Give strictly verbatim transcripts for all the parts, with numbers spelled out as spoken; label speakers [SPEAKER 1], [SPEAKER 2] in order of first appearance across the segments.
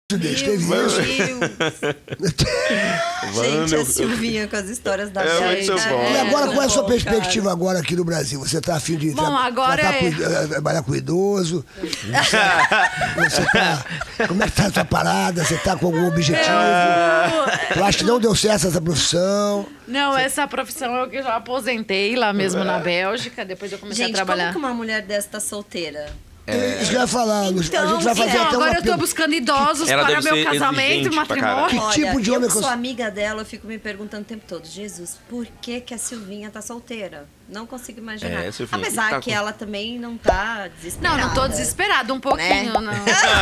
[SPEAKER 1] Teve isso.
[SPEAKER 2] Gente, a Silvinha com as histórias da
[SPEAKER 3] É
[SPEAKER 2] gente.
[SPEAKER 3] muito bom.
[SPEAKER 1] E agora,
[SPEAKER 2] muito
[SPEAKER 1] qual é a sua
[SPEAKER 2] bom,
[SPEAKER 1] perspectiva
[SPEAKER 2] cara.
[SPEAKER 1] agora aqui no Brasil? Você está a fim de
[SPEAKER 4] Bom,
[SPEAKER 1] tra
[SPEAKER 4] agora
[SPEAKER 1] tratar
[SPEAKER 4] é-
[SPEAKER 1] com, eh, trabalhar com idoso? Você tá, como é que tá a sua parada? Você está com algum objetivo? Eu acho que não deu certo essa profissão.
[SPEAKER 4] Não, essa profissão eu que já aposentei lá mesmo na Bélgica, depois eu comecei
[SPEAKER 2] Gente,
[SPEAKER 4] a trabalhar.
[SPEAKER 2] como que uma mulher dessa tá solteira?
[SPEAKER 1] É. Isso que eu ia falar, Luz.
[SPEAKER 2] Então,
[SPEAKER 1] a gente vai fazer
[SPEAKER 4] Então,
[SPEAKER 1] até
[SPEAKER 4] agora
[SPEAKER 1] uma
[SPEAKER 4] eu tô buscando idosos
[SPEAKER 3] Ela
[SPEAKER 4] para
[SPEAKER 3] deve
[SPEAKER 4] meu
[SPEAKER 3] ser
[SPEAKER 4] casamento e
[SPEAKER 3] exigente pra
[SPEAKER 4] matrimônio.
[SPEAKER 3] caralho.
[SPEAKER 1] Que
[SPEAKER 2] Olha,
[SPEAKER 1] tipo de
[SPEAKER 2] eu
[SPEAKER 1] homem
[SPEAKER 2] que
[SPEAKER 1] que
[SPEAKER 2] sou
[SPEAKER 1] você-
[SPEAKER 2] amiga dela, eu fico me perguntando o tempo todo, Jesus, por que que a Silvinha tá solteira? Não consigo imaginar.
[SPEAKER 3] É, Silvinha,
[SPEAKER 2] Apesar
[SPEAKER 3] tá
[SPEAKER 2] que
[SPEAKER 3] com-
[SPEAKER 2] ela também não tá desesperada.
[SPEAKER 4] Não, não tô desesperada, um pouquinho,
[SPEAKER 2] Né?
[SPEAKER 4] não.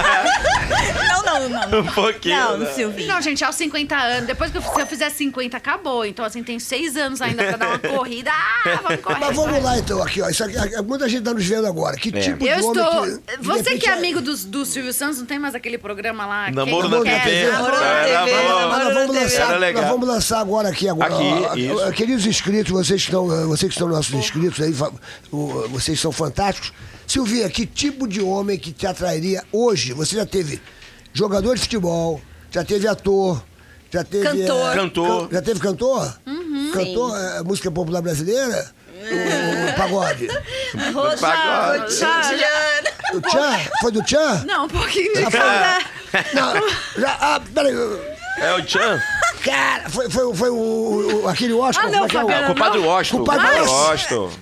[SPEAKER 5] Não, não, não.
[SPEAKER 3] Um pouquinho.
[SPEAKER 5] Não,
[SPEAKER 3] né?
[SPEAKER 5] Silvinha.
[SPEAKER 4] Não, gente, aos cinquenta anos, depois que eu, se eu fizer cinquenta, acabou. Então, assim, tem seis anos ainda pra dar uma corrida. Ah, vamos correr.
[SPEAKER 1] Mas vamos lá, então, aqui, ó. Isso aqui, muita gente tá nos vendo agora. Que
[SPEAKER 3] É.
[SPEAKER 1] tipo
[SPEAKER 4] Eu
[SPEAKER 1] de homem
[SPEAKER 4] estou.
[SPEAKER 1] que... de
[SPEAKER 4] Você
[SPEAKER 1] repente,
[SPEAKER 4] que é amigo do, do Silvio Santos, não tem mais aquele programa lá?
[SPEAKER 3] Namoro
[SPEAKER 4] Quem
[SPEAKER 3] na
[SPEAKER 4] quer?
[SPEAKER 3] T V.
[SPEAKER 2] Namoro na
[SPEAKER 3] Era
[SPEAKER 2] T V,
[SPEAKER 3] bom.
[SPEAKER 2] namoro
[SPEAKER 1] Mas nós vamos,
[SPEAKER 2] Era
[SPEAKER 1] lançar,
[SPEAKER 3] legal.
[SPEAKER 1] nós vamos lançar agora aqui, agora.
[SPEAKER 3] Aqui,
[SPEAKER 1] ó,
[SPEAKER 3] isso.
[SPEAKER 1] ó, queridos inscritos, vocês que estão, vocês que estão nossos inscritos aí, fa- o- vocês são fantásticos. Silvinha, que tipo de homem que te atrairia hoje? Você já teve jogador de futebol, já teve ator, já teve...
[SPEAKER 2] Cantor.
[SPEAKER 1] eh,
[SPEAKER 3] Cantor.
[SPEAKER 1] can- já teve cantor?
[SPEAKER 4] Uhum.
[SPEAKER 1] Cantor, eh, música popular brasileira? O, o pagode.
[SPEAKER 2] Roja,
[SPEAKER 3] Pagode.
[SPEAKER 2] Juliana.
[SPEAKER 1] O Tchan? Foi do Tchan?
[SPEAKER 4] Não, um pouquinho de
[SPEAKER 1] Já foi? Não, já, ah, peraí.
[SPEAKER 3] É o Tchan?
[SPEAKER 1] Cara, foi, foi, foi o, o- aquele Oscar?
[SPEAKER 4] Ah, não,
[SPEAKER 1] como é que é o-
[SPEAKER 4] Fabiana.
[SPEAKER 3] Compadre Washington.
[SPEAKER 1] Compadre
[SPEAKER 3] Compadre
[SPEAKER 1] Washington.
[SPEAKER 3] Washington.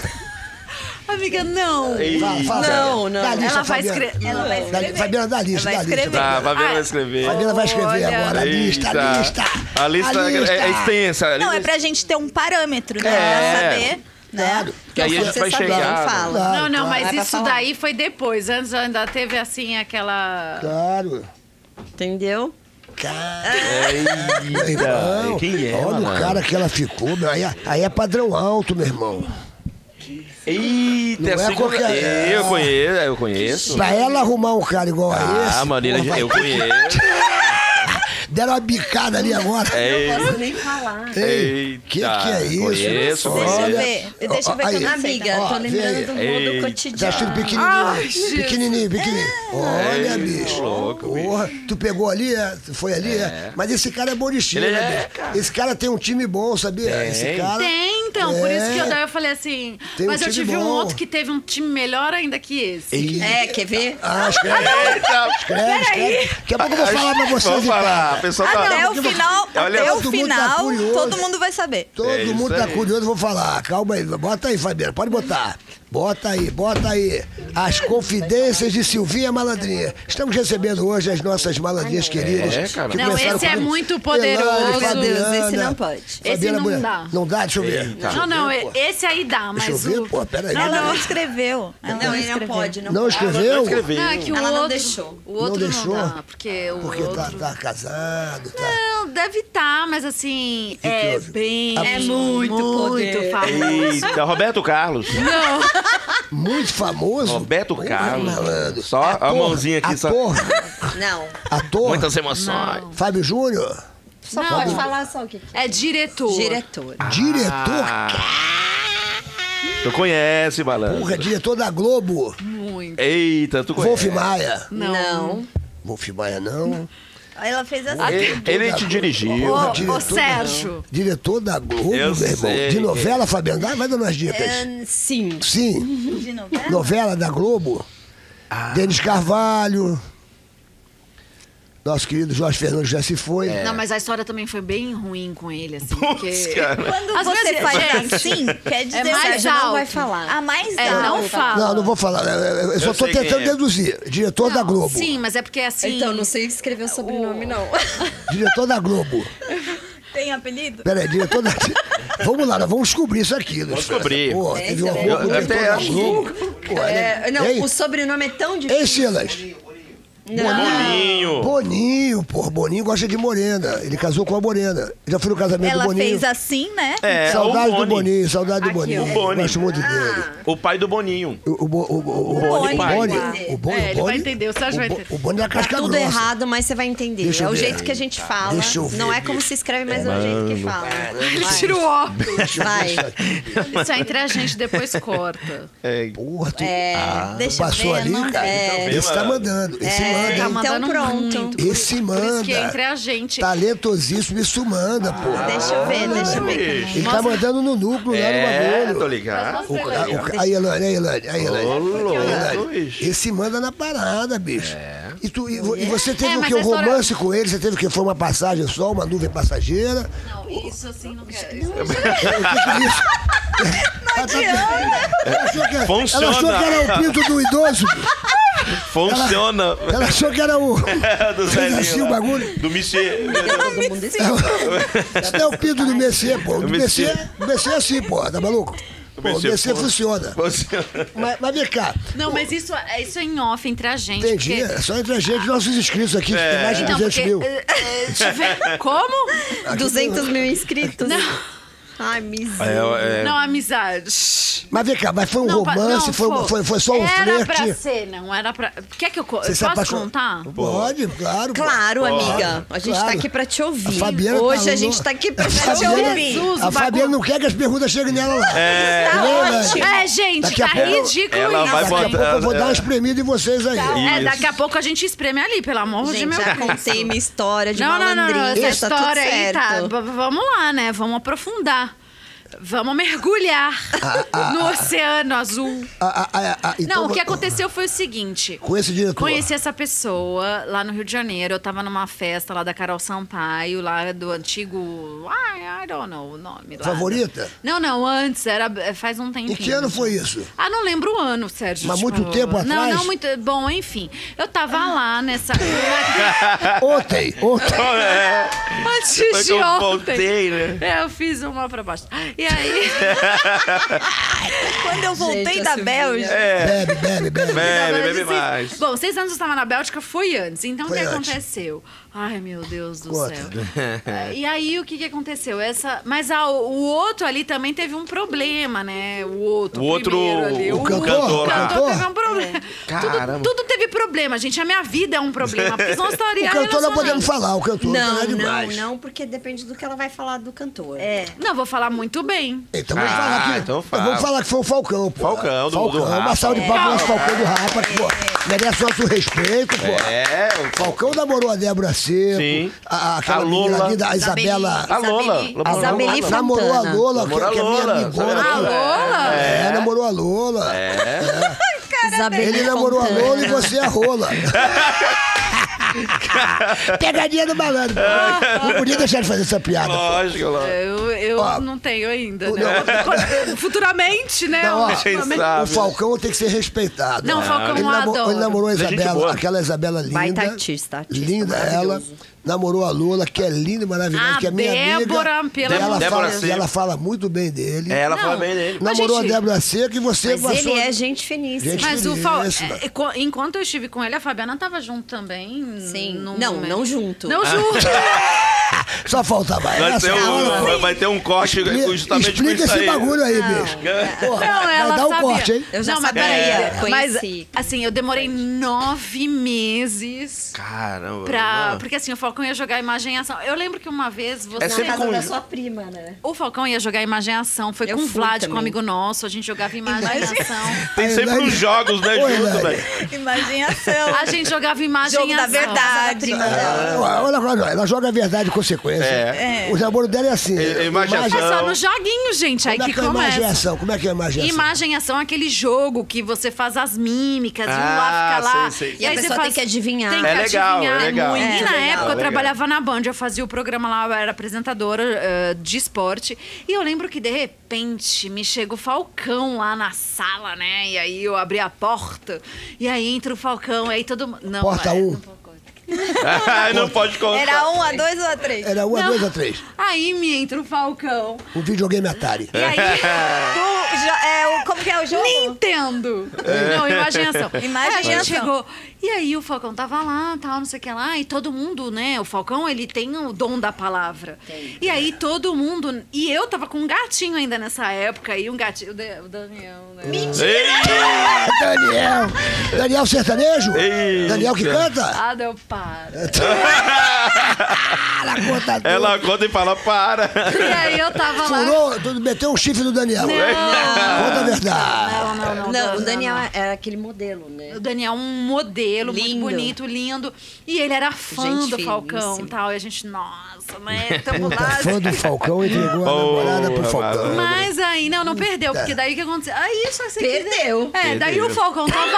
[SPEAKER 4] Amiga, não.
[SPEAKER 3] Ei,
[SPEAKER 1] Fala, fala,
[SPEAKER 2] Não,
[SPEAKER 1] Fabiana.
[SPEAKER 2] não.
[SPEAKER 1] Dá a lista,
[SPEAKER 4] Ela vai
[SPEAKER 1] Fabiana.
[SPEAKER 4] escrever.
[SPEAKER 5] Ela vai
[SPEAKER 1] Dá-
[SPEAKER 5] escrever.
[SPEAKER 1] Fabiana, dá a lista,
[SPEAKER 5] Ela
[SPEAKER 1] dá a
[SPEAKER 5] vai
[SPEAKER 1] lista.
[SPEAKER 5] escrever.
[SPEAKER 3] Tá, a Fabiana
[SPEAKER 4] Ah,
[SPEAKER 3] vai escrever.
[SPEAKER 1] Fabiana vai escrever
[SPEAKER 4] Olha.
[SPEAKER 1] agora. A lista, a lista.
[SPEAKER 3] A lista é, é extensa.
[SPEAKER 5] Não, é pra gente ter um parâmetro, né?
[SPEAKER 3] É.
[SPEAKER 5] Pra saber, né?
[SPEAKER 1] Claro.
[SPEAKER 3] Que aí a gente
[SPEAKER 2] Você
[SPEAKER 3] vai
[SPEAKER 2] sabe,
[SPEAKER 3] chegar.
[SPEAKER 2] não fala.
[SPEAKER 1] Claro,
[SPEAKER 4] Não, não,
[SPEAKER 1] claro.
[SPEAKER 4] mas
[SPEAKER 2] Vai pra
[SPEAKER 4] isso
[SPEAKER 2] falar.
[SPEAKER 4] daí foi depois. Antes ainda teve, assim, aquela...
[SPEAKER 1] Claro.
[SPEAKER 2] Entendeu?
[SPEAKER 1] Cara,
[SPEAKER 3] Eita,
[SPEAKER 1] irmão,
[SPEAKER 3] quem é,
[SPEAKER 1] olha
[SPEAKER 3] mano?
[SPEAKER 1] o cara que ela ficou, meu, aí, é- aí é padrão alto, meu irmão.
[SPEAKER 3] Eita,
[SPEAKER 1] Não é
[SPEAKER 3] a segunda-
[SPEAKER 1] qualquer-
[SPEAKER 3] Eu conheço, eu conheço.
[SPEAKER 1] Pra ela arrumar um cara igual a esse...
[SPEAKER 3] Ah, Marina,
[SPEAKER 1] porra, vai-
[SPEAKER 3] eu conheço.
[SPEAKER 1] Deram uma bicada ali agora.
[SPEAKER 3] É,
[SPEAKER 2] Não posso nem falar.
[SPEAKER 1] Ei, que que é isso?
[SPEAKER 3] Conheço,
[SPEAKER 5] Deixa eu
[SPEAKER 1] Olha,
[SPEAKER 5] ver. Deixa eu ver
[SPEAKER 1] ó,
[SPEAKER 5] que eu
[SPEAKER 1] aí.
[SPEAKER 5] não sei.
[SPEAKER 2] Amiga,
[SPEAKER 1] Ó,
[SPEAKER 2] tô
[SPEAKER 1] vê
[SPEAKER 2] lembrando
[SPEAKER 1] aí.
[SPEAKER 2] do
[SPEAKER 3] Ei.
[SPEAKER 2] mundo
[SPEAKER 1] Tá
[SPEAKER 2] cotidiano.
[SPEAKER 1] achando pequenininho,
[SPEAKER 4] Ai, Jesus.
[SPEAKER 1] pequenininho, pequenininho. Olha,
[SPEAKER 3] É,
[SPEAKER 1] bicho.
[SPEAKER 3] louco, bicho.
[SPEAKER 1] Porra, tu pegou ali, é? Tu foi ali, é? Mas esse cara é bom de estilo,
[SPEAKER 3] Ele
[SPEAKER 1] né,
[SPEAKER 3] é,
[SPEAKER 1] bicho?
[SPEAKER 3] cara.
[SPEAKER 1] Esse cara tem um time bom, sabia?
[SPEAKER 3] Tem.
[SPEAKER 1] Esse cara...
[SPEAKER 4] Tem, então, por isso que eu,
[SPEAKER 1] É.
[SPEAKER 4] daí eu falei assim...
[SPEAKER 1] Tem um
[SPEAKER 4] mas eu
[SPEAKER 1] time
[SPEAKER 4] tive um
[SPEAKER 1] bom.
[SPEAKER 4] outro que teve um time melhor ainda que esse.
[SPEAKER 2] É, quer ver?
[SPEAKER 1] Ah, escreve. Escreve, escreve. Daqui a pouco eu vou falar pra vocês.
[SPEAKER 3] Vamos
[SPEAKER 1] então.
[SPEAKER 3] falar, a pessoa tá...
[SPEAKER 5] Até o final,
[SPEAKER 3] Olha,
[SPEAKER 5] até o
[SPEAKER 1] todo mundo tá
[SPEAKER 5] final,
[SPEAKER 1] curioso.
[SPEAKER 5] todo mundo vai saber.
[SPEAKER 1] Todo
[SPEAKER 3] É isso
[SPEAKER 1] mundo tá
[SPEAKER 3] aí.
[SPEAKER 1] curioso, vou falar. Calma aí, bota aí, Fabiana, pode botar. Bota aí, bota aí. As confidências de Silvinha Malandrinha. Estamos recebendo hoje as nossas malandrinhas queridas.
[SPEAKER 3] É, cara.
[SPEAKER 1] que
[SPEAKER 4] Não,
[SPEAKER 1] começaram
[SPEAKER 4] esse é
[SPEAKER 1] comigo.
[SPEAKER 4] muito poderoso.
[SPEAKER 1] Elane,
[SPEAKER 4] Meu
[SPEAKER 2] Deus,
[SPEAKER 1] Fabiana,
[SPEAKER 2] esse não pode.
[SPEAKER 4] Esse
[SPEAKER 1] Fabiana
[SPEAKER 4] não
[SPEAKER 1] Bueno.
[SPEAKER 4] dá.
[SPEAKER 1] Não dá? Deixa eu ver.
[SPEAKER 3] Eita.
[SPEAKER 1] Deixa
[SPEAKER 4] Não,
[SPEAKER 1] eu
[SPEAKER 4] não,
[SPEAKER 1] ver, pô.
[SPEAKER 4] esse aí dá, mas
[SPEAKER 1] Deixa eu ver,
[SPEAKER 4] o...
[SPEAKER 1] pô, peraí.
[SPEAKER 5] Ela
[SPEAKER 1] Não,
[SPEAKER 5] não escreveu. Ela
[SPEAKER 2] Não,
[SPEAKER 5] não
[SPEAKER 2] ele não
[SPEAKER 5] escreveu.
[SPEAKER 2] pode. Não,
[SPEAKER 1] não
[SPEAKER 2] pode.
[SPEAKER 1] escreveu?
[SPEAKER 3] Não escreveu.
[SPEAKER 4] Não, é que o
[SPEAKER 2] Ela não
[SPEAKER 4] outro...
[SPEAKER 2] deixou.
[SPEAKER 4] O outro
[SPEAKER 1] Não
[SPEAKER 4] não,
[SPEAKER 1] deixou?
[SPEAKER 4] dá, porque o
[SPEAKER 1] Porque tá,
[SPEAKER 4] outro...
[SPEAKER 1] tá casado, tá.
[SPEAKER 4] Não, deve estar, mas assim,
[SPEAKER 1] que
[SPEAKER 4] é
[SPEAKER 1] houve?
[SPEAKER 4] bem...
[SPEAKER 1] É
[SPEAKER 2] muito
[SPEAKER 4] muito
[SPEAKER 2] poder.
[SPEAKER 4] famoso.
[SPEAKER 3] Eita, Roberto Carlos.
[SPEAKER 1] Muito famoso.
[SPEAKER 3] Roberto
[SPEAKER 1] Porra,
[SPEAKER 3] Carlos.
[SPEAKER 1] malandro.
[SPEAKER 3] Só a
[SPEAKER 1] Ator,
[SPEAKER 3] mãozinha aqui, só.
[SPEAKER 1] Ator,
[SPEAKER 2] Não.
[SPEAKER 1] ator.
[SPEAKER 3] Muitas emoções.
[SPEAKER 1] Fábio Júnior.
[SPEAKER 2] Só
[SPEAKER 4] Não.
[SPEAKER 2] pode falar só o que que
[SPEAKER 4] É diretor.
[SPEAKER 2] Diretor.
[SPEAKER 1] Diretor.
[SPEAKER 3] Ah, tu conhece, malandro.
[SPEAKER 1] Porra, diretor da Globo.
[SPEAKER 4] Muito.
[SPEAKER 3] Eita, tu conhece.
[SPEAKER 1] Wolf Maia.
[SPEAKER 2] Não.
[SPEAKER 1] Wolf Maia não.
[SPEAKER 5] Ela fez assim.
[SPEAKER 3] Ele, ele te dirigiu.
[SPEAKER 1] Porra,
[SPEAKER 4] Ô,
[SPEAKER 1] diretor
[SPEAKER 4] ô, Sérgio.
[SPEAKER 1] Diretor da Globo,
[SPEAKER 3] Eu
[SPEAKER 1] meu irmão.
[SPEAKER 3] sei.
[SPEAKER 1] De novela, Fabiano, dá- vai dando as dicas.
[SPEAKER 2] É, sim.
[SPEAKER 1] Sim,
[SPEAKER 5] De novela?
[SPEAKER 1] novela da Globo. Denis Carvalho. Nosso querido Jorge Fernando já se foi.
[SPEAKER 4] Não, mas a história também foi bem ruim com ele, assim, porque...
[SPEAKER 3] cara.
[SPEAKER 5] Quando
[SPEAKER 4] Às
[SPEAKER 5] você
[SPEAKER 4] vezes,
[SPEAKER 5] faz
[SPEAKER 4] gente,
[SPEAKER 5] assim, quer dizer
[SPEAKER 4] é mais
[SPEAKER 5] que
[SPEAKER 2] Sérgio não
[SPEAKER 4] alto.
[SPEAKER 2] vai falar.
[SPEAKER 5] a mais
[SPEAKER 4] É,
[SPEAKER 5] alta.
[SPEAKER 4] não fala.
[SPEAKER 1] Não, não vou falar. Eu eu só
[SPEAKER 3] Eu
[SPEAKER 1] tô
[SPEAKER 3] sei quem
[SPEAKER 1] tentando
[SPEAKER 3] é.
[SPEAKER 1] deduzir. Diretor da Globo.
[SPEAKER 4] Sim, mas é porque assim...
[SPEAKER 2] Então, não sei escrever o sobrenome, não.
[SPEAKER 1] Diretor da Globo.
[SPEAKER 5] Tem apelido?
[SPEAKER 1] Peraí, diretor da... Vamos lá, nós vamos descobrir isso aqui. Luiz
[SPEAKER 3] Vamos descobrir.
[SPEAKER 1] França. Pô, teve um
[SPEAKER 2] Eu-
[SPEAKER 1] amor com o
[SPEAKER 3] eu
[SPEAKER 1] diretor
[SPEAKER 3] até
[SPEAKER 1] da
[SPEAKER 3] acho
[SPEAKER 1] Globo. Pô,
[SPEAKER 2] É,
[SPEAKER 1] né?
[SPEAKER 2] não,
[SPEAKER 1] Ei,
[SPEAKER 2] o sobrenome é tão difícil.
[SPEAKER 1] Ei, Silas.
[SPEAKER 2] Não.
[SPEAKER 3] Boninho.
[SPEAKER 1] Boninho, pô. o Boninho gosta de morena. Ele casou com a morena. Já fui no casamento
[SPEAKER 5] Ela
[SPEAKER 1] do Boninho.
[SPEAKER 5] fez assim, né?
[SPEAKER 3] É,
[SPEAKER 1] Saudade
[SPEAKER 3] o
[SPEAKER 1] do
[SPEAKER 3] Boni.
[SPEAKER 1] Boninho, saudade do
[SPEAKER 2] Aqui,
[SPEAKER 1] Boninho.
[SPEAKER 2] ó.
[SPEAKER 3] O Boni.
[SPEAKER 1] Gosto muito dele.
[SPEAKER 3] O pai do Boninho.
[SPEAKER 1] O, o, Bo- o, o, o,
[SPEAKER 3] Boni,
[SPEAKER 1] o
[SPEAKER 3] pai.
[SPEAKER 1] Boni,
[SPEAKER 2] Vai
[SPEAKER 1] o Boni,
[SPEAKER 4] É, ele
[SPEAKER 1] o
[SPEAKER 4] vai
[SPEAKER 1] Boni-
[SPEAKER 4] entender, o Sérgio vai
[SPEAKER 1] o Bo-
[SPEAKER 4] entender.
[SPEAKER 1] O Boni é da
[SPEAKER 2] Tá
[SPEAKER 1] casca
[SPEAKER 2] tudo
[SPEAKER 1] grossa.
[SPEAKER 2] errado, mas você vai entender.
[SPEAKER 1] Deixa
[SPEAKER 2] É
[SPEAKER 1] eu
[SPEAKER 2] o
[SPEAKER 1] ver.
[SPEAKER 2] jeito que a gente fala.
[SPEAKER 1] Deixa eu ver,
[SPEAKER 2] Não é como
[SPEAKER 1] bicho.
[SPEAKER 2] se escreve, mas é o jeito que fala.
[SPEAKER 4] Ele
[SPEAKER 2] Vai.
[SPEAKER 4] tira o óculos.
[SPEAKER 2] Vai.
[SPEAKER 4] Isso é entre a gente, depois corta.
[SPEAKER 3] É.
[SPEAKER 1] Porra, tu,
[SPEAKER 5] É, deixa eu
[SPEAKER 1] passou
[SPEAKER 5] ver.
[SPEAKER 1] ali,
[SPEAKER 5] não-
[SPEAKER 1] cara.
[SPEAKER 5] é.
[SPEAKER 1] Esse tá mandando. Esse
[SPEAKER 2] É.
[SPEAKER 1] manda,
[SPEAKER 4] Tá
[SPEAKER 1] hein?
[SPEAKER 4] mandando
[SPEAKER 2] pronto.
[SPEAKER 4] muito. Por-
[SPEAKER 1] Esse
[SPEAKER 4] Por isso que é
[SPEAKER 1] manda.
[SPEAKER 4] entre a gente.
[SPEAKER 1] Talentosíssimo, isso manda, porra.
[SPEAKER 5] Deixa eu ver, deixa eu ver.
[SPEAKER 3] Bicho.
[SPEAKER 1] Ele tá mandando no núcleo, lá no
[SPEAKER 3] É, tô
[SPEAKER 1] bagulho.
[SPEAKER 3] ligado.
[SPEAKER 1] O, ca- o, ca- aí, Elane, aí, Elane, aí, Elane.
[SPEAKER 3] Ô, louco,
[SPEAKER 1] Elane,
[SPEAKER 3] bicho.
[SPEAKER 1] esse manda na parada, bicho. E, tu, e, vo- e você teve
[SPEAKER 4] É,
[SPEAKER 1] o
[SPEAKER 4] mas
[SPEAKER 1] que? O
[SPEAKER 4] a história-
[SPEAKER 1] romance com ele? Você teve o que? Foi uma passagem só, uma nuvem passageira?
[SPEAKER 4] Não, isso assim não quero.
[SPEAKER 1] É, o que que é isso? Não Ela achou que,
[SPEAKER 3] Funciona.
[SPEAKER 1] ela achou que era o pinto do idoso.
[SPEAKER 3] Funciona.
[SPEAKER 1] Ela achou que era o...
[SPEAKER 3] Do
[SPEAKER 1] Fez assim
[SPEAKER 3] velhinho
[SPEAKER 1] o
[SPEAKER 3] lá.
[SPEAKER 1] bagulho.
[SPEAKER 3] Do Michê.
[SPEAKER 2] Todo mundo
[SPEAKER 1] Isso não é o pinto do Messier, pô. O do
[SPEAKER 3] Messier.
[SPEAKER 1] Messier, o Messier é assim, pô. Tá maluco? Pô, o
[SPEAKER 3] Messier,
[SPEAKER 1] Messier
[SPEAKER 3] pô.
[SPEAKER 1] funciona.
[SPEAKER 3] Funciona.
[SPEAKER 1] Mas, mas vem cá.
[SPEAKER 4] Não, mas isso, é- isso é em off entre a gente.
[SPEAKER 1] Entendi.
[SPEAKER 4] Porque...
[SPEAKER 1] É só entre a gente, nossos inscritos aqui, que tem mais de
[SPEAKER 4] Não,
[SPEAKER 1] duzentos
[SPEAKER 4] porque,
[SPEAKER 1] mil.
[SPEAKER 4] eh, eh, deixa eu ver. Como?
[SPEAKER 2] duzentos mil inscritos.
[SPEAKER 4] Não.
[SPEAKER 2] Ai, miséria.
[SPEAKER 3] É, é.
[SPEAKER 4] Não, amizade.
[SPEAKER 1] Mas vem cá, mas foi um
[SPEAKER 4] Não, pa-
[SPEAKER 1] romance,
[SPEAKER 4] não,
[SPEAKER 1] foi,
[SPEAKER 4] pô,
[SPEAKER 1] foi, foi só um
[SPEAKER 4] Era pra
[SPEAKER 1] flerte?
[SPEAKER 4] ser, não era pra... Quer que eu, co-
[SPEAKER 1] Você
[SPEAKER 4] eu
[SPEAKER 1] se
[SPEAKER 4] posso
[SPEAKER 1] apaixonou?
[SPEAKER 4] contar?
[SPEAKER 1] Pode, claro. pô.
[SPEAKER 2] Claro, amiga. A gente
[SPEAKER 1] Claro.
[SPEAKER 2] tá aqui pra te ouvir.
[SPEAKER 1] A Fabiana tá
[SPEAKER 2] Hoje a
[SPEAKER 1] no-
[SPEAKER 2] gente tá aqui pra
[SPEAKER 1] A
[SPEAKER 2] te
[SPEAKER 1] Fabiana,
[SPEAKER 2] ouvir.
[SPEAKER 4] Jesus,
[SPEAKER 1] a
[SPEAKER 4] o
[SPEAKER 1] Fabiana
[SPEAKER 4] bagulho-
[SPEAKER 1] não quer que as perguntas cheguem nela lá. É.
[SPEAKER 2] Tá ótimo.
[SPEAKER 4] É, gente,
[SPEAKER 1] Daqui a
[SPEAKER 4] tá
[SPEAKER 1] pouco-
[SPEAKER 4] ridículo
[SPEAKER 3] Ela
[SPEAKER 4] isso.
[SPEAKER 3] vai
[SPEAKER 1] Daqui a
[SPEAKER 3] botar-
[SPEAKER 1] pouco eu vou
[SPEAKER 3] é.
[SPEAKER 1] dar uma espremida em vocês aí.
[SPEAKER 4] É,
[SPEAKER 3] Isso.
[SPEAKER 4] daqui a pouco a gente espreme ali, pelo amor de
[SPEAKER 2] Gente,
[SPEAKER 4] meu
[SPEAKER 2] já
[SPEAKER 4] Deus.
[SPEAKER 2] contei minha história de
[SPEAKER 4] Não, não, não, não,
[SPEAKER 2] malandrinha,
[SPEAKER 4] essa
[SPEAKER 2] tá tudo
[SPEAKER 4] história aí tá.
[SPEAKER 2] certo.
[SPEAKER 4] v- Vamos lá, né? Vamos aprofundar. Vamos mergulhar no oceano azul.
[SPEAKER 1] Ah, ah, ah, ah, então,
[SPEAKER 4] Não, o que aconteceu foi o seguinte.
[SPEAKER 1] Com esse diretor.
[SPEAKER 4] Conheci essa pessoa lá no Rio de Janeiro. Eu tava numa festa lá da Carol Sampaio, lá do antigo. I, I don't know o nome lá.
[SPEAKER 1] Favorita?
[SPEAKER 4] Não, não, antes, era faz um tempinho.
[SPEAKER 1] Em que ano foi isso?
[SPEAKER 4] Ah, não lembro o ano, Sérgio.
[SPEAKER 1] Mas
[SPEAKER 4] tipo,
[SPEAKER 1] muito tempo
[SPEAKER 4] Não,
[SPEAKER 1] atrás?
[SPEAKER 4] não, muito. Bom, enfim. Eu tava lá nessa.
[SPEAKER 1] Ontem, ontem.
[SPEAKER 3] É.
[SPEAKER 4] Antes
[SPEAKER 3] Foi que
[SPEAKER 4] de
[SPEAKER 3] eu
[SPEAKER 4] ontem.
[SPEAKER 3] voltei, né?
[SPEAKER 4] É, eu fiz uma pra baixo. E aí.
[SPEAKER 5] Quando eu voltei
[SPEAKER 2] Gente, a
[SPEAKER 5] da
[SPEAKER 2] Silvinha.
[SPEAKER 5] Bélgica,
[SPEAKER 3] É.
[SPEAKER 1] Bebe, bebe, bebe.
[SPEAKER 3] Bebe,
[SPEAKER 4] Não,
[SPEAKER 3] bebe
[SPEAKER 4] seis-
[SPEAKER 3] mais.
[SPEAKER 4] Bom, seis anos eu estava na Bélgica, foi antes. Então,
[SPEAKER 1] Foi
[SPEAKER 4] o que
[SPEAKER 1] antes.
[SPEAKER 4] aconteceu? Ai, meu Deus do
[SPEAKER 1] Conta.
[SPEAKER 4] céu. É, e aí, o que, que aconteceu? Essa... Mas a- o outro ali também teve um problema, né? O outro,
[SPEAKER 3] O outro,
[SPEAKER 4] primeiro ali.
[SPEAKER 3] o
[SPEAKER 1] cantor,
[SPEAKER 3] cantor
[SPEAKER 4] O
[SPEAKER 3] lá.
[SPEAKER 4] cantor teve um problema.
[SPEAKER 3] Caramba.
[SPEAKER 4] Tudo, tudo teve problema, gente. A minha vida é um problema. Porque senão eu estaria
[SPEAKER 1] O cantor não
[SPEAKER 4] relacionando.
[SPEAKER 1] podemos falar, o cantor não,
[SPEAKER 2] Não,
[SPEAKER 1] é
[SPEAKER 2] não,
[SPEAKER 1] demais.
[SPEAKER 2] não, porque depende do que ela vai falar do cantor.
[SPEAKER 5] é.
[SPEAKER 4] Não, vou falar muito bem.
[SPEAKER 1] Então vamos
[SPEAKER 3] Ah,
[SPEAKER 1] falar que.
[SPEAKER 3] então fala.
[SPEAKER 1] Vamos falar que foi o Falcão, pô.
[SPEAKER 3] Falcão, do-
[SPEAKER 1] Falcão.
[SPEAKER 3] do Rapa.
[SPEAKER 1] Uma salva de palmas pro nosso Falcão do Rapa, que, pô, merece nosso respeito, pô.
[SPEAKER 3] É,
[SPEAKER 1] Falcão namorou a Débora Seco.
[SPEAKER 3] Sim.
[SPEAKER 1] A, aquela
[SPEAKER 3] A
[SPEAKER 1] menina
[SPEAKER 3] Lola.
[SPEAKER 1] linda, a Isabela.
[SPEAKER 3] a Lola.
[SPEAKER 2] Isabeli-
[SPEAKER 3] Namorou
[SPEAKER 2] Isabeli
[SPEAKER 3] Lola.
[SPEAKER 1] Namorou a
[SPEAKER 2] Fontana.
[SPEAKER 1] Lola, que,
[SPEAKER 3] Namorou a
[SPEAKER 1] que é minha
[SPEAKER 3] Lola.
[SPEAKER 1] amigona.
[SPEAKER 3] A
[SPEAKER 1] que-
[SPEAKER 4] Lola?
[SPEAKER 1] É, namorou a Lola.
[SPEAKER 3] É.
[SPEAKER 2] Isabeli
[SPEAKER 1] Ele namorou a
[SPEAKER 2] Fontana.
[SPEAKER 1] Lola e você a rola. Pegadinha do malandro. Não podia deixar de fazer essa piada.
[SPEAKER 3] Lógico, lógico.
[SPEAKER 4] Eu, eu
[SPEAKER 1] Ó,
[SPEAKER 4] não tenho ainda,
[SPEAKER 1] o-
[SPEAKER 4] né? Futuramente, né?
[SPEAKER 1] Não, ó,
[SPEAKER 4] Futuramente.
[SPEAKER 3] sabe.
[SPEAKER 1] O Falcão tem que ser respeitado.
[SPEAKER 4] Não, o Falcão
[SPEAKER 1] ele,
[SPEAKER 4] eu
[SPEAKER 1] namo-
[SPEAKER 4] adoro.
[SPEAKER 1] ele namorou a
[SPEAKER 3] Ele é gente
[SPEAKER 1] Isabela,
[SPEAKER 3] boa.
[SPEAKER 1] aquela Isabela linda.
[SPEAKER 2] Baita artista, artista,
[SPEAKER 1] Linda ela.
[SPEAKER 2] maravilhoso.
[SPEAKER 1] Namorou a Lola, que é linda e maravilhosa,
[SPEAKER 4] A
[SPEAKER 1] que é minha
[SPEAKER 4] Débora,
[SPEAKER 1] amiga.
[SPEAKER 4] pelo
[SPEAKER 1] e ela,
[SPEAKER 3] amor de
[SPEAKER 1] fala,
[SPEAKER 3] Deus.
[SPEAKER 1] e ela fala muito bem dele.
[SPEAKER 3] É, ela
[SPEAKER 4] Não.
[SPEAKER 3] fala bem dele.
[SPEAKER 4] Mas,
[SPEAKER 1] Namorou
[SPEAKER 4] gente,
[SPEAKER 1] a Débora Seco e você
[SPEAKER 2] Mas
[SPEAKER 1] passou...
[SPEAKER 2] ele é gente finíssima.
[SPEAKER 1] Gente
[SPEAKER 4] Mas o Fal...
[SPEAKER 1] Finíssima.
[SPEAKER 4] é, co- enquanto eu estive com ele, a Fabiana tava junto também.
[SPEAKER 2] Sim.
[SPEAKER 4] num
[SPEAKER 2] Não,
[SPEAKER 4] momento.
[SPEAKER 2] não junto.
[SPEAKER 4] Não junto.
[SPEAKER 1] Só faltava
[SPEAKER 3] Vai
[SPEAKER 1] essa.
[SPEAKER 3] ter,
[SPEAKER 1] hora.
[SPEAKER 3] um, vai ter um corte
[SPEAKER 1] Expli-
[SPEAKER 3] justamente com
[SPEAKER 1] Explica
[SPEAKER 3] isso
[SPEAKER 1] esse
[SPEAKER 3] aí.
[SPEAKER 1] bagulho aí, bicho. Pô,
[SPEAKER 4] Não,
[SPEAKER 1] vai
[SPEAKER 4] ela
[SPEAKER 1] dar um
[SPEAKER 4] sabia.
[SPEAKER 1] corte, hein?
[SPEAKER 2] Eu já
[SPEAKER 4] não, mas
[SPEAKER 2] sabia,
[SPEAKER 4] peraí.
[SPEAKER 2] conheci.
[SPEAKER 4] Mas, assim, eu demorei nove meses
[SPEAKER 3] Caramba.
[SPEAKER 4] pra...
[SPEAKER 3] mano.
[SPEAKER 4] Porque, assim, o Falcão ia jogar imagem em ação. Eu lembro que uma vez você...
[SPEAKER 3] É sempre
[SPEAKER 2] Casa
[SPEAKER 3] com-
[SPEAKER 2] da sua prima, né?
[SPEAKER 4] O Falcão ia jogar imagem em ação. Foi
[SPEAKER 2] Eu
[SPEAKER 4] com o
[SPEAKER 2] fui
[SPEAKER 4] Vlad, com
[SPEAKER 2] também.
[SPEAKER 4] um amigo nosso. A gente jogava imagem em ação.
[SPEAKER 3] Tem
[SPEAKER 1] Aí,
[SPEAKER 3] sempre
[SPEAKER 1] aí-
[SPEAKER 3] uns jogos, né,
[SPEAKER 1] Oi,
[SPEAKER 3] junto,
[SPEAKER 1] Lani.
[SPEAKER 3] velho.
[SPEAKER 5] Imaginação.
[SPEAKER 4] A gente jogava imagem
[SPEAKER 5] Jogo
[SPEAKER 4] em
[SPEAKER 5] da
[SPEAKER 4] ação.
[SPEAKER 5] verdade.
[SPEAKER 2] prima
[SPEAKER 1] É,
[SPEAKER 2] dela.
[SPEAKER 1] olha, olha, ela joga a verdade e consequência.
[SPEAKER 3] É.
[SPEAKER 1] O namoro dela é assim.
[SPEAKER 3] É, imagem-
[SPEAKER 4] É só no joguinho, gente. Aí
[SPEAKER 1] Como é
[SPEAKER 4] que
[SPEAKER 1] que é a
[SPEAKER 4] começa.
[SPEAKER 1] imaginação? Como é que é a imaginação?
[SPEAKER 4] Imagem em ação é aquele jogo que você faz as mímicas e um lá
[SPEAKER 3] Ah,
[SPEAKER 4] fica lá.
[SPEAKER 3] sei, sei.
[SPEAKER 2] E a
[SPEAKER 4] aí você
[SPEAKER 2] pessoa tem que adivinhar.
[SPEAKER 4] Tem que
[SPEAKER 3] É legal,
[SPEAKER 4] adivinhar.
[SPEAKER 3] é legal.
[SPEAKER 4] E
[SPEAKER 2] É,
[SPEAKER 4] na
[SPEAKER 2] legal,
[SPEAKER 4] época eu
[SPEAKER 3] legal.
[SPEAKER 4] trabalhava na Band, eu fazia o programa lá, eu era apresentadora eh, de esporte. E eu lembro que de repente me chega o Falcão lá na sala, né? E aí eu abri a porta. E aí entra o Falcão, e aí todo mundo. Não,
[SPEAKER 1] Porta
[SPEAKER 4] é,
[SPEAKER 1] um.
[SPEAKER 4] não pode-
[SPEAKER 3] Ai, não pode contar.
[SPEAKER 5] Era um, a dois ou a três?
[SPEAKER 1] Era uma,
[SPEAKER 4] Não.
[SPEAKER 1] dois ou três.
[SPEAKER 4] Aí me entra o Falcão.
[SPEAKER 1] Um videogame Atari.
[SPEAKER 4] E aí,
[SPEAKER 5] jo- é, o, como que é o jogo?
[SPEAKER 4] Nintendo! Não, imaginação.
[SPEAKER 5] Imaginação.
[SPEAKER 4] Aí a gente chegou. E aí o Falcão tava lá, tal, não sei o que lá. E todo mundo, né? O Falcão, ele tem o dom da palavra.
[SPEAKER 2] Tem.
[SPEAKER 4] E aí todo mundo... E eu tava com um gatinho ainda nessa época. E um gatinho... O Da- o Daniel, né?
[SPEAKER 3] Ei,
[SPEAKER 1] Daniel! Daniel sertanejo?
[SPEAKER 3] Eita.
[SPEAKER 1] Daniel que canta?
[SPEAKER 4] Ah, deu para.
[SPEAKER 1] Ela conta tudo.
[SPEAKER 3] ela conta e fala, para.
[SPEAKER 4] E aí eu tava lá...
[SPEAKER 1] Furou, tu meteu um chifre no Daniel. Conta a verdade.
[SPEAKER 4] Não, não, não.
[SPEAKER 2] Não, o Daniel
[SPEAKER 4] não.
[SPEAKER 2] era aquele modelo, né?
[SPEAKER 4] O Daniel é um modelo muito
[SPEAKER 2] Lindo.
[SPEAKER 4] bonito, lindo. E ele era fã
[SPEAKER 2] Gente
[SPEAKER 4] do Falcão e
[SPEAKER 2] finíssima.
[SPEAKER 4] tal. E a gente, nossa, né? Tamo
[SPEAKER 1] Tá
[SPEAKER 4] lá.
[SPEAKER 1] fã do Falcão, entregou a
[SPEAKER 3] Oh,
[SPEAKER 1] namorada pro Falcão.
[SPEAKER 4] Mas aí, não, não perdeu. Porque daí o que aconteceu? Aí só você
[SPEAKER 2] Perdeu.
[SPEAKER 4] É, daí
[SPEAKER 3] Perdeu.
[SPEAKER 4] o Falcão tava.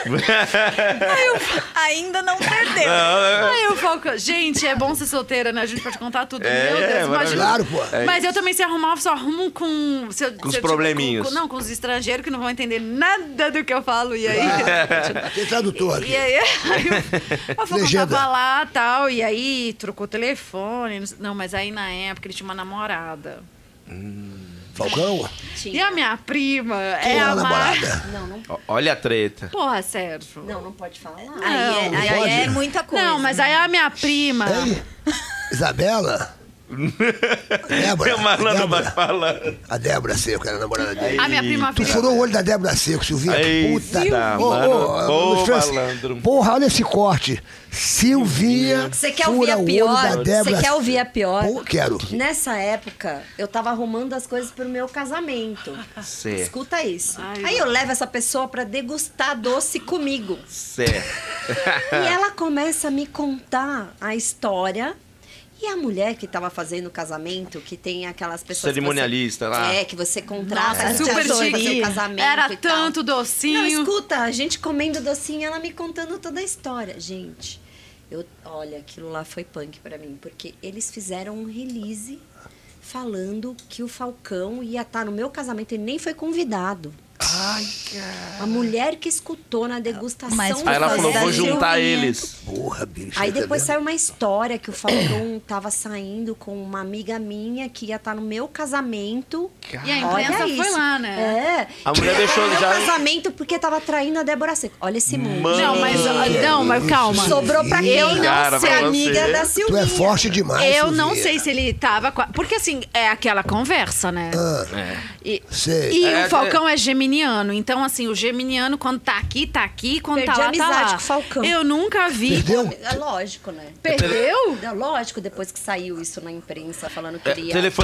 [SPEAKER 4] aí, o...
[SPEAKER 5] Ainda não perdeu.
[SPEAKER 4] aí o Falcão. Gente, é bom ser solteira, né? A gente pode contar tudo.
[SPEAKER 3] É,
[SPEAKER 4] Meu Deus,
[SPEAKER 3] é,
[SPEAKER 4] imagina.
[SPEAKER 1] Claro, pô.
[SPEAKER 4] Mas eu também se arrumar, só arrumo com. Se eu,
[SPEAKER 3] Com os
[SPEAKER 4] se eu,
[SPEAKER 3] probleminhas.
[SPEAKER 4] com- não, com os estrangeiros que não vão entender nada do que eu falo. E aí.
[SPEAKER 1] Tem tradutor aqui.
[SPEAKER 4] E aí, aí o Falcão
[SPEAKER 1] Legenda.
[SPEAKER 4] tava lá e tal, e aí trocou telefone. não sei- Não, mas aí na época ele tinha uma namorada.
[SPEAKER 1] Falcão?
[SPEAKER 2] Tinha.
[SPEAKER 4] E a minha prima
[SPEAKER 1] Quem
[SPEAKER 4] é
[SPEAKER 1] é a
[SPEAKER 4] a Mar...
[SPEAKER 1] namorada?
[SPEAKER 2] Não, não,
[SPEAKER 3] Ó, olha a treta.
[SPEAKER 4] Porra, Sérgio.
[SPEAKER 2] não, não pode falar.
[SPEAKER 5] Aí,
[SPEAKER 4] Não,
[SPEAKER 5] é, aí
[SPEAKER 1] pode?
[SPEAKER 5] é muita coisa.
[SPEAKER 4] Não, mas aí a minha prima.
[SPEAKER 1] Hein? Isabela? Débora?
[SPEAKER 3] O malandro vai
[SPEAKER 1] Débora?
[SPEAKER 3] falando.
[SPEAKER 1] A Débora Seco era a namorada dele.
[SPEAKER 4] A minha prima
[SPEAKER 1] Tu
[SPEAKER 4] virou.
[SPEAKER 1] furou o olho da Débora Seco, Silvinha.
[SPEAKER 3] Eita,
[SPEAKER 1] Puta.
[SPEAKER 3] mano. Ô,
[SPEAKER 1] Luiz França,
[SPEAKER 3] malandro.
[SPEAKER 1] Porra, olha esse corte. Silvinha
[SPEAKER 2] Você quer
[SPEAKER 1] fura
[SPEAKER 2] ouvir a
[SPEAKER 1] o
[SPEAKER 2] pior?
[SPEAKER 1] olho da Débora.
[SPEAKER 2] Você quer ouvir a pior?
[SPEAKER 1] Pô, quero.
[SPEAKER 2] Nessa época, eu tava arrumando as coisas pro meu casamento.
[SPEAKER 3] Certo,
[SPEAKER 2] Escuta isso.
[SPEAKER 4] Ai,
[SPEAKER 2] Aí eu levo essa pessoa pra degustar doce comigo.
[SPEAKER 3] certo.
[SPEAKER 2] E ela começa a me contar a história. E a mulher que tava fazendo o casamento, que tem aquelas pessoas...
[SPEAKER 3] Cerimonialista
[SPEAKER 2] que você,
[SPEAKER 3] lá.
[SPEAKER 2] É, que você contrata
[SPEAKER 4] Nossa,
[SPEAKER 2] pra
[SPEAKER 4] super
[SPEAKER 2] fazer
[SPEAKER 4] chique.
[SPEAKER 2] o casamento
[SPEAKER 4] Era
[SPEAKER 2] e tal.
[SPEAKER 4] tanto docinho.
[SPEAKER 2] Não, escuta, a gente comendo docinho, ela me contando toda a história. Gente, eu, olha, aquilo lá foi punk pra mim, porque eles fizeram um release falando que o Falcão ia estar no meu casamento, ele nem foi convidado.
[SPEAKER 1] Ai,
[SPEAKER 2] A mulher que escutou na degustação
[SPEAKER 5] Mas
[SPEAKER 2] do
[SPEAKER 3] Aí ela falou,
[SPEAKER 2] casamento.
[SPEAKER 3] vou juntar
[SPEAKER 2] Silvinha.
[SPEAKER 3] eles.
[SPEAKER 1] porra, bicho.
[SPEAKER 2] Aí
[SPEAKER 1] tá
[SPEAKER 2] depois
[SPEAKER 1] vendo?
[SPEAKER 2] saiu uma história que o Falcão tava saindo com uma amiga minha que ia estar no meu casamento.
[SPEAKER 4] E a
[SPEAKER 2] Olha
[SPEAKER 4] imprensa foi
[SPEAKER 2] isso.
[SPEAKER 4] lá, né?
[SPEAKER 2] É.
[SPEAKER 3] A mulher
[SPEAKER 2] Que ia
[SPEAKER 3] deixou
[SPEAKER 2] estar no
[SPEAKER 3] já-
[SPEAKER 2] meu casamento porque tava traindo a Débora Seco. Olha esse mundo.
[SPEAKER 3] Mano.
[SPEAKER 4] Não, mas, não, mas calma.
[SPEAKER 2] Sobrou pra quem?
[SPEAKER 4] Eu não
[SPEAKER 3] Cara,
[SPEAKER 4] sei.
[SPEAKER 3] pra
[SPEAKER 2] Amiga
[SPEAKER 3] você.
[SPEAKER 2] da
[SPEAKER 1] Tu
[SPEAKER 2] Silvinha.
[SPEAKER 1] é forte demais,
[SPEAKER 4] Eu não
[SPEAKER 1] Silvinha.
[SPEAKER 4] sei se ele tava... com a- Porque, assim, é aquela conversa, né?
[SPEAKER 3] É.
[SPEAKER 4] E,
[SPEAKER 1] Sei.
[SPEAKER 4] e
[SPEAKER 3] É,
[SPEAKER 4] o Falcão é geminiano. Então, assim, o geminiano, quando tá aqui, tá aqui. Quando
[SPEAKER 2] Perdi
[SPEAKER 4] tá lá,
[SPEAKER 2] a amizade
[SPEAKER 4] tá lá.
[SPEAKER 2] com o Falcão.
[SPEAKER 4] Eu nunca vi...
[SPEAKER 1] Perdeu?
[SPEAKER 2] É lógico, né?
[SPEAKER 4] Perdeu?
[SPEAKER 2] É lógico, depois que saiu isso na imprensa, falando que
[SPEAKER 3] É,
[SPEAKER 2] ele ia...
[SPEAKER 3] telefone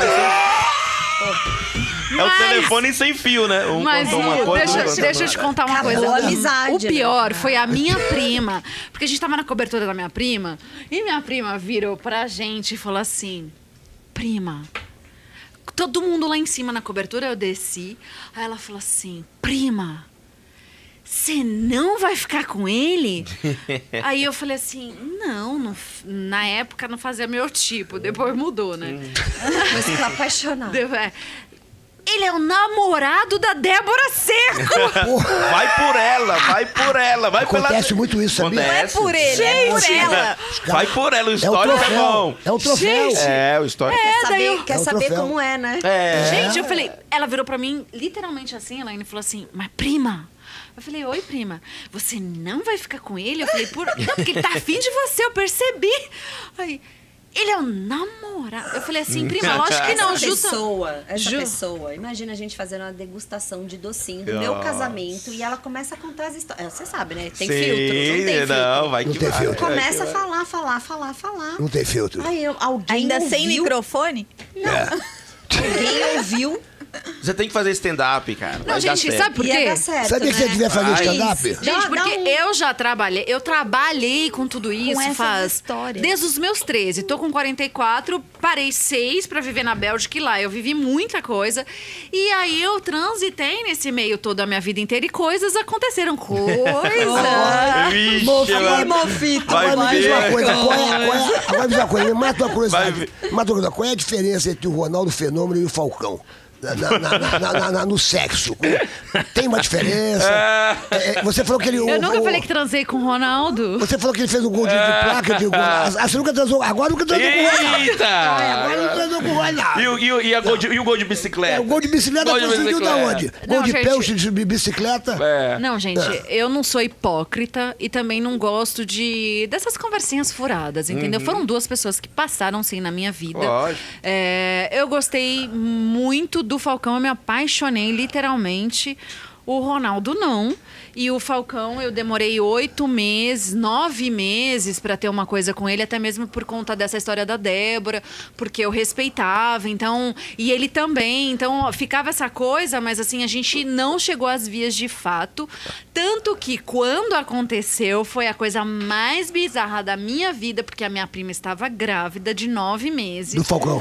[SPEAKER 3] sem... É o
[SPEAKER 4] Mas-
[SPEAKER 3] telefone sem fio, né? Um
[SPEAKER 4] Mas
[SPEAKER 3] contou uma
[SPEAKER 4] e,
[SPEAKER 3] coisa,
[SPEAKER 4] deixa,
[SPEAKER 3] outro contou
[SPEAKER 4] deixa eu te
[SPEAKER 3] outra.
[SPEAKER 4] contar uma
[SPEAKER 2] Acabou
[SPEAKER 4] coisa.
[SPEAKER 2] a amizade,
[SPEAKER 4] O pior
[SPEAKER 2] né?
[SPEAKER 4] foi a minha prima. Porque a gente tava na cobertura da minha prima. E minha prima virou pra gente e falou assim: prima, todo mundo lá em cima na cobertura, eu desci. Aí ela falou assim: prima, você não vai ficar com ele? Aí eu falei assim, não, não f- na época não fazia meu tipo, depois mudou, né?
[SPEAKER 2] Depois ficou apaixonado.
[SPEAKER 4] Deu- é. Ele é o namorado da Débora Seco!
[SPEAKER 3] Vai por ela, vai por ela, vai pela...
[SPEAKER 1] Acontece muito isso, sabia?
[SPEAKER 5] Não é por ele, é por ela.
[SPEAKER 3] Vai por ela, o
[SPEAKER 1] É o
[SPEAKER 3] histórico é
[SPEAKER 1] troféu.
[SPEAKER 3] bom.
[SPEAKER 1] É o troféu.
[SPEAKER 4] Gente.
[SPEAKER 3] É, o histórico
[SPEAKER 4] É,
[SPEAKER 2] Quer
[SPEAKER 4] daí
[SPEAKER 2] saber,
[SPEAKER 4] eu-
[SPEAKER 2] quer
[SPEAKER 1] É o
[SPEAKER 2] saber
[SPEAKER 1] troféu.
[SPEAKER 2] como é, né?
[SPEAKER 3] é.
[SPEAKER 4] Gente, eu falei, ela virou pra mim literalmente assim, ela ainda falou assim, mas prima. Eu falei, oi, prima, você não vai ficar com ele? Eu falei, por... não, porque ele tá afim de você, eu percebi. Aí, ele é o namorado. Eu falei assim, prima, lógico que não,
[SPEAKER 2] essa
[SPEAKER 4] justa.
[SPEAKER 2] pessoa, essa
[SPEAKER 4] Ju-
[SPEAKER 2] pessoa, imagina a gente fazendo uma degustação de docinho do
[SPEAKER 3] Nossa.
[SPEAKER 2] meu casamento e ela começa a contar as histórias. Você sabe, né? Tem
[SPEAKER 3] Sim,
[SPEAKER 2] filtro, não tem filtro.
[SPEAKER 3] não, vai
[SPEAKER 1] Não
[SPEAKER 3] que
[SPEAKER 1] tem
[SPEAKER 3] vai.
[SPEAKER 1] filtro.
[SPEAKER 2] Começa a falar, falar, falar, falar.
[SPEAKER 1] Não tem filtro.
[SPEAKER 2] Aí eu- alguém
[SPEAKER 5] Ainda
[SPEAKER 2] ouviu,
[SPEAKER 5] sem microfone?
[SPEAKER 2] alguém ouviu
[SPEAKER 3] Você tem que fazer stand-up, cara.
[SPEAKER 4] Não,
[SPEAKER 3] vai dar
[SPEAKER 4] gente,
[SPEAKER 3] certo.
[SPEAKER 4] sabe por
[SPEAKER 2] e ia
[SPEAKER 4] quê?
[SPEAKER 2] dar certo,
[SPEAKER 1] Sabia que
[SPEAKER 2] né?
[SPEAKER 1] você devia fazer
[SPEAKER 3] Ai.
[SPEAKER 1] stand-up?
[SPEAKER 2] Dá-
[SPEAKER 4] Gente,
[SPEAKER 2] dá
[SPEAKER 4] porque
[SPEAKER 2] um-
[SPEAKER 4] eu já trabalhei, eu trabalhei com tudo isso
[SPEAKER 5] essas
[SPEAKER 4] faz
[SPEAKER 5] histórias.
[SPEAKER 4] desde os meus treze. Tô com quarenta e quatro, parei seis pra viver na Bélgica e lá eu vivi muita coisa. E aí eu transitei nesse meio toda a minha vida inteira e coisas aconteceram. Coisa.
[SPEAKER 3] Vixe,
[SPEAKER 1] Mofita,
[SPEAKER 3] mano.
[SPEAKER 2] Mofita.
[SPEAKER 3] Vai
[SPEAKER 1] Agora me diz uma
[SPEAKER 3] ver.
[SPEAKER 1] coisa, qual é, qual é, agora me diz uma coisa, me mata uma curiosidade.
[SPEAKER 3] Vai
[SPEAKER 1] Mata uma curiosidade. Qual é a diferença entre o Ronaldo Fenômeno e o Falcão? na- na- na- na- na- na- no sexo? Tem uma diferença? É, você falou que ele...
[SPEAKER 4] Eu
[SPEAKER 1] o-
[SPEAKER 4] nunca
[SPEAKER 1] o-
[SPEAKER 4] falei que transei com o Ronaldo.
[SPEAKER 1] Você falou que ele fez um gol de, de placa, de gol. Ah, você nunca transou... Agora nunca transou com o Ronaldo. Ai, agora não
[SPEAKER 3] Eita!
[SPEAKER 1] transou com o Ronaldo.
[SPEAKER 3] E, o- e, o- e, a gol de, e o gol de
[SPEAKER 1] É,
[SPEAKER 3] bicicleta?
[SPEAKER 1] o gol de bicicleta
[SPEAKER 3] Gol de
[SPEAKER 1] conseguiu da
[SPEAKER 3] bicicleta.
[SPEAKER 1] onde?
[SPEAKER 4] Não,
[SPEAKER 1] Gol de
[SPEAKER 4] gente.
[SPEAKER 1] pênalti de bicicleta?
[SPEAKER 3] É.
[SPEAKER 4] Não, gente, eu não sou hipócrita e também não gosto de dessas conversinhas furadas, entendeu? Foram duas pessoas que passaram, sim, na minha vida.
[SPEAKER 3] Lógico.
[SPEAKER 4] É, eu gostei muito do Falcão, eu me apaixonei, literalmente. O Ronaldo não. E o Falcão, eu demorei oito meses, nove meses para ter uma coisa com ele, até mesmo por conta dessa história da Débora, porque eu respeitava, então... E ele também, então ficava essa coisa, mas assim, a gente não chegou às vias de fato. Tanto que quando aconteceu, foi a coisa mais bizarra da minha vida, porque a minha prima estava grávida de nove meses.
[SPEAKER 1] Do Falcão.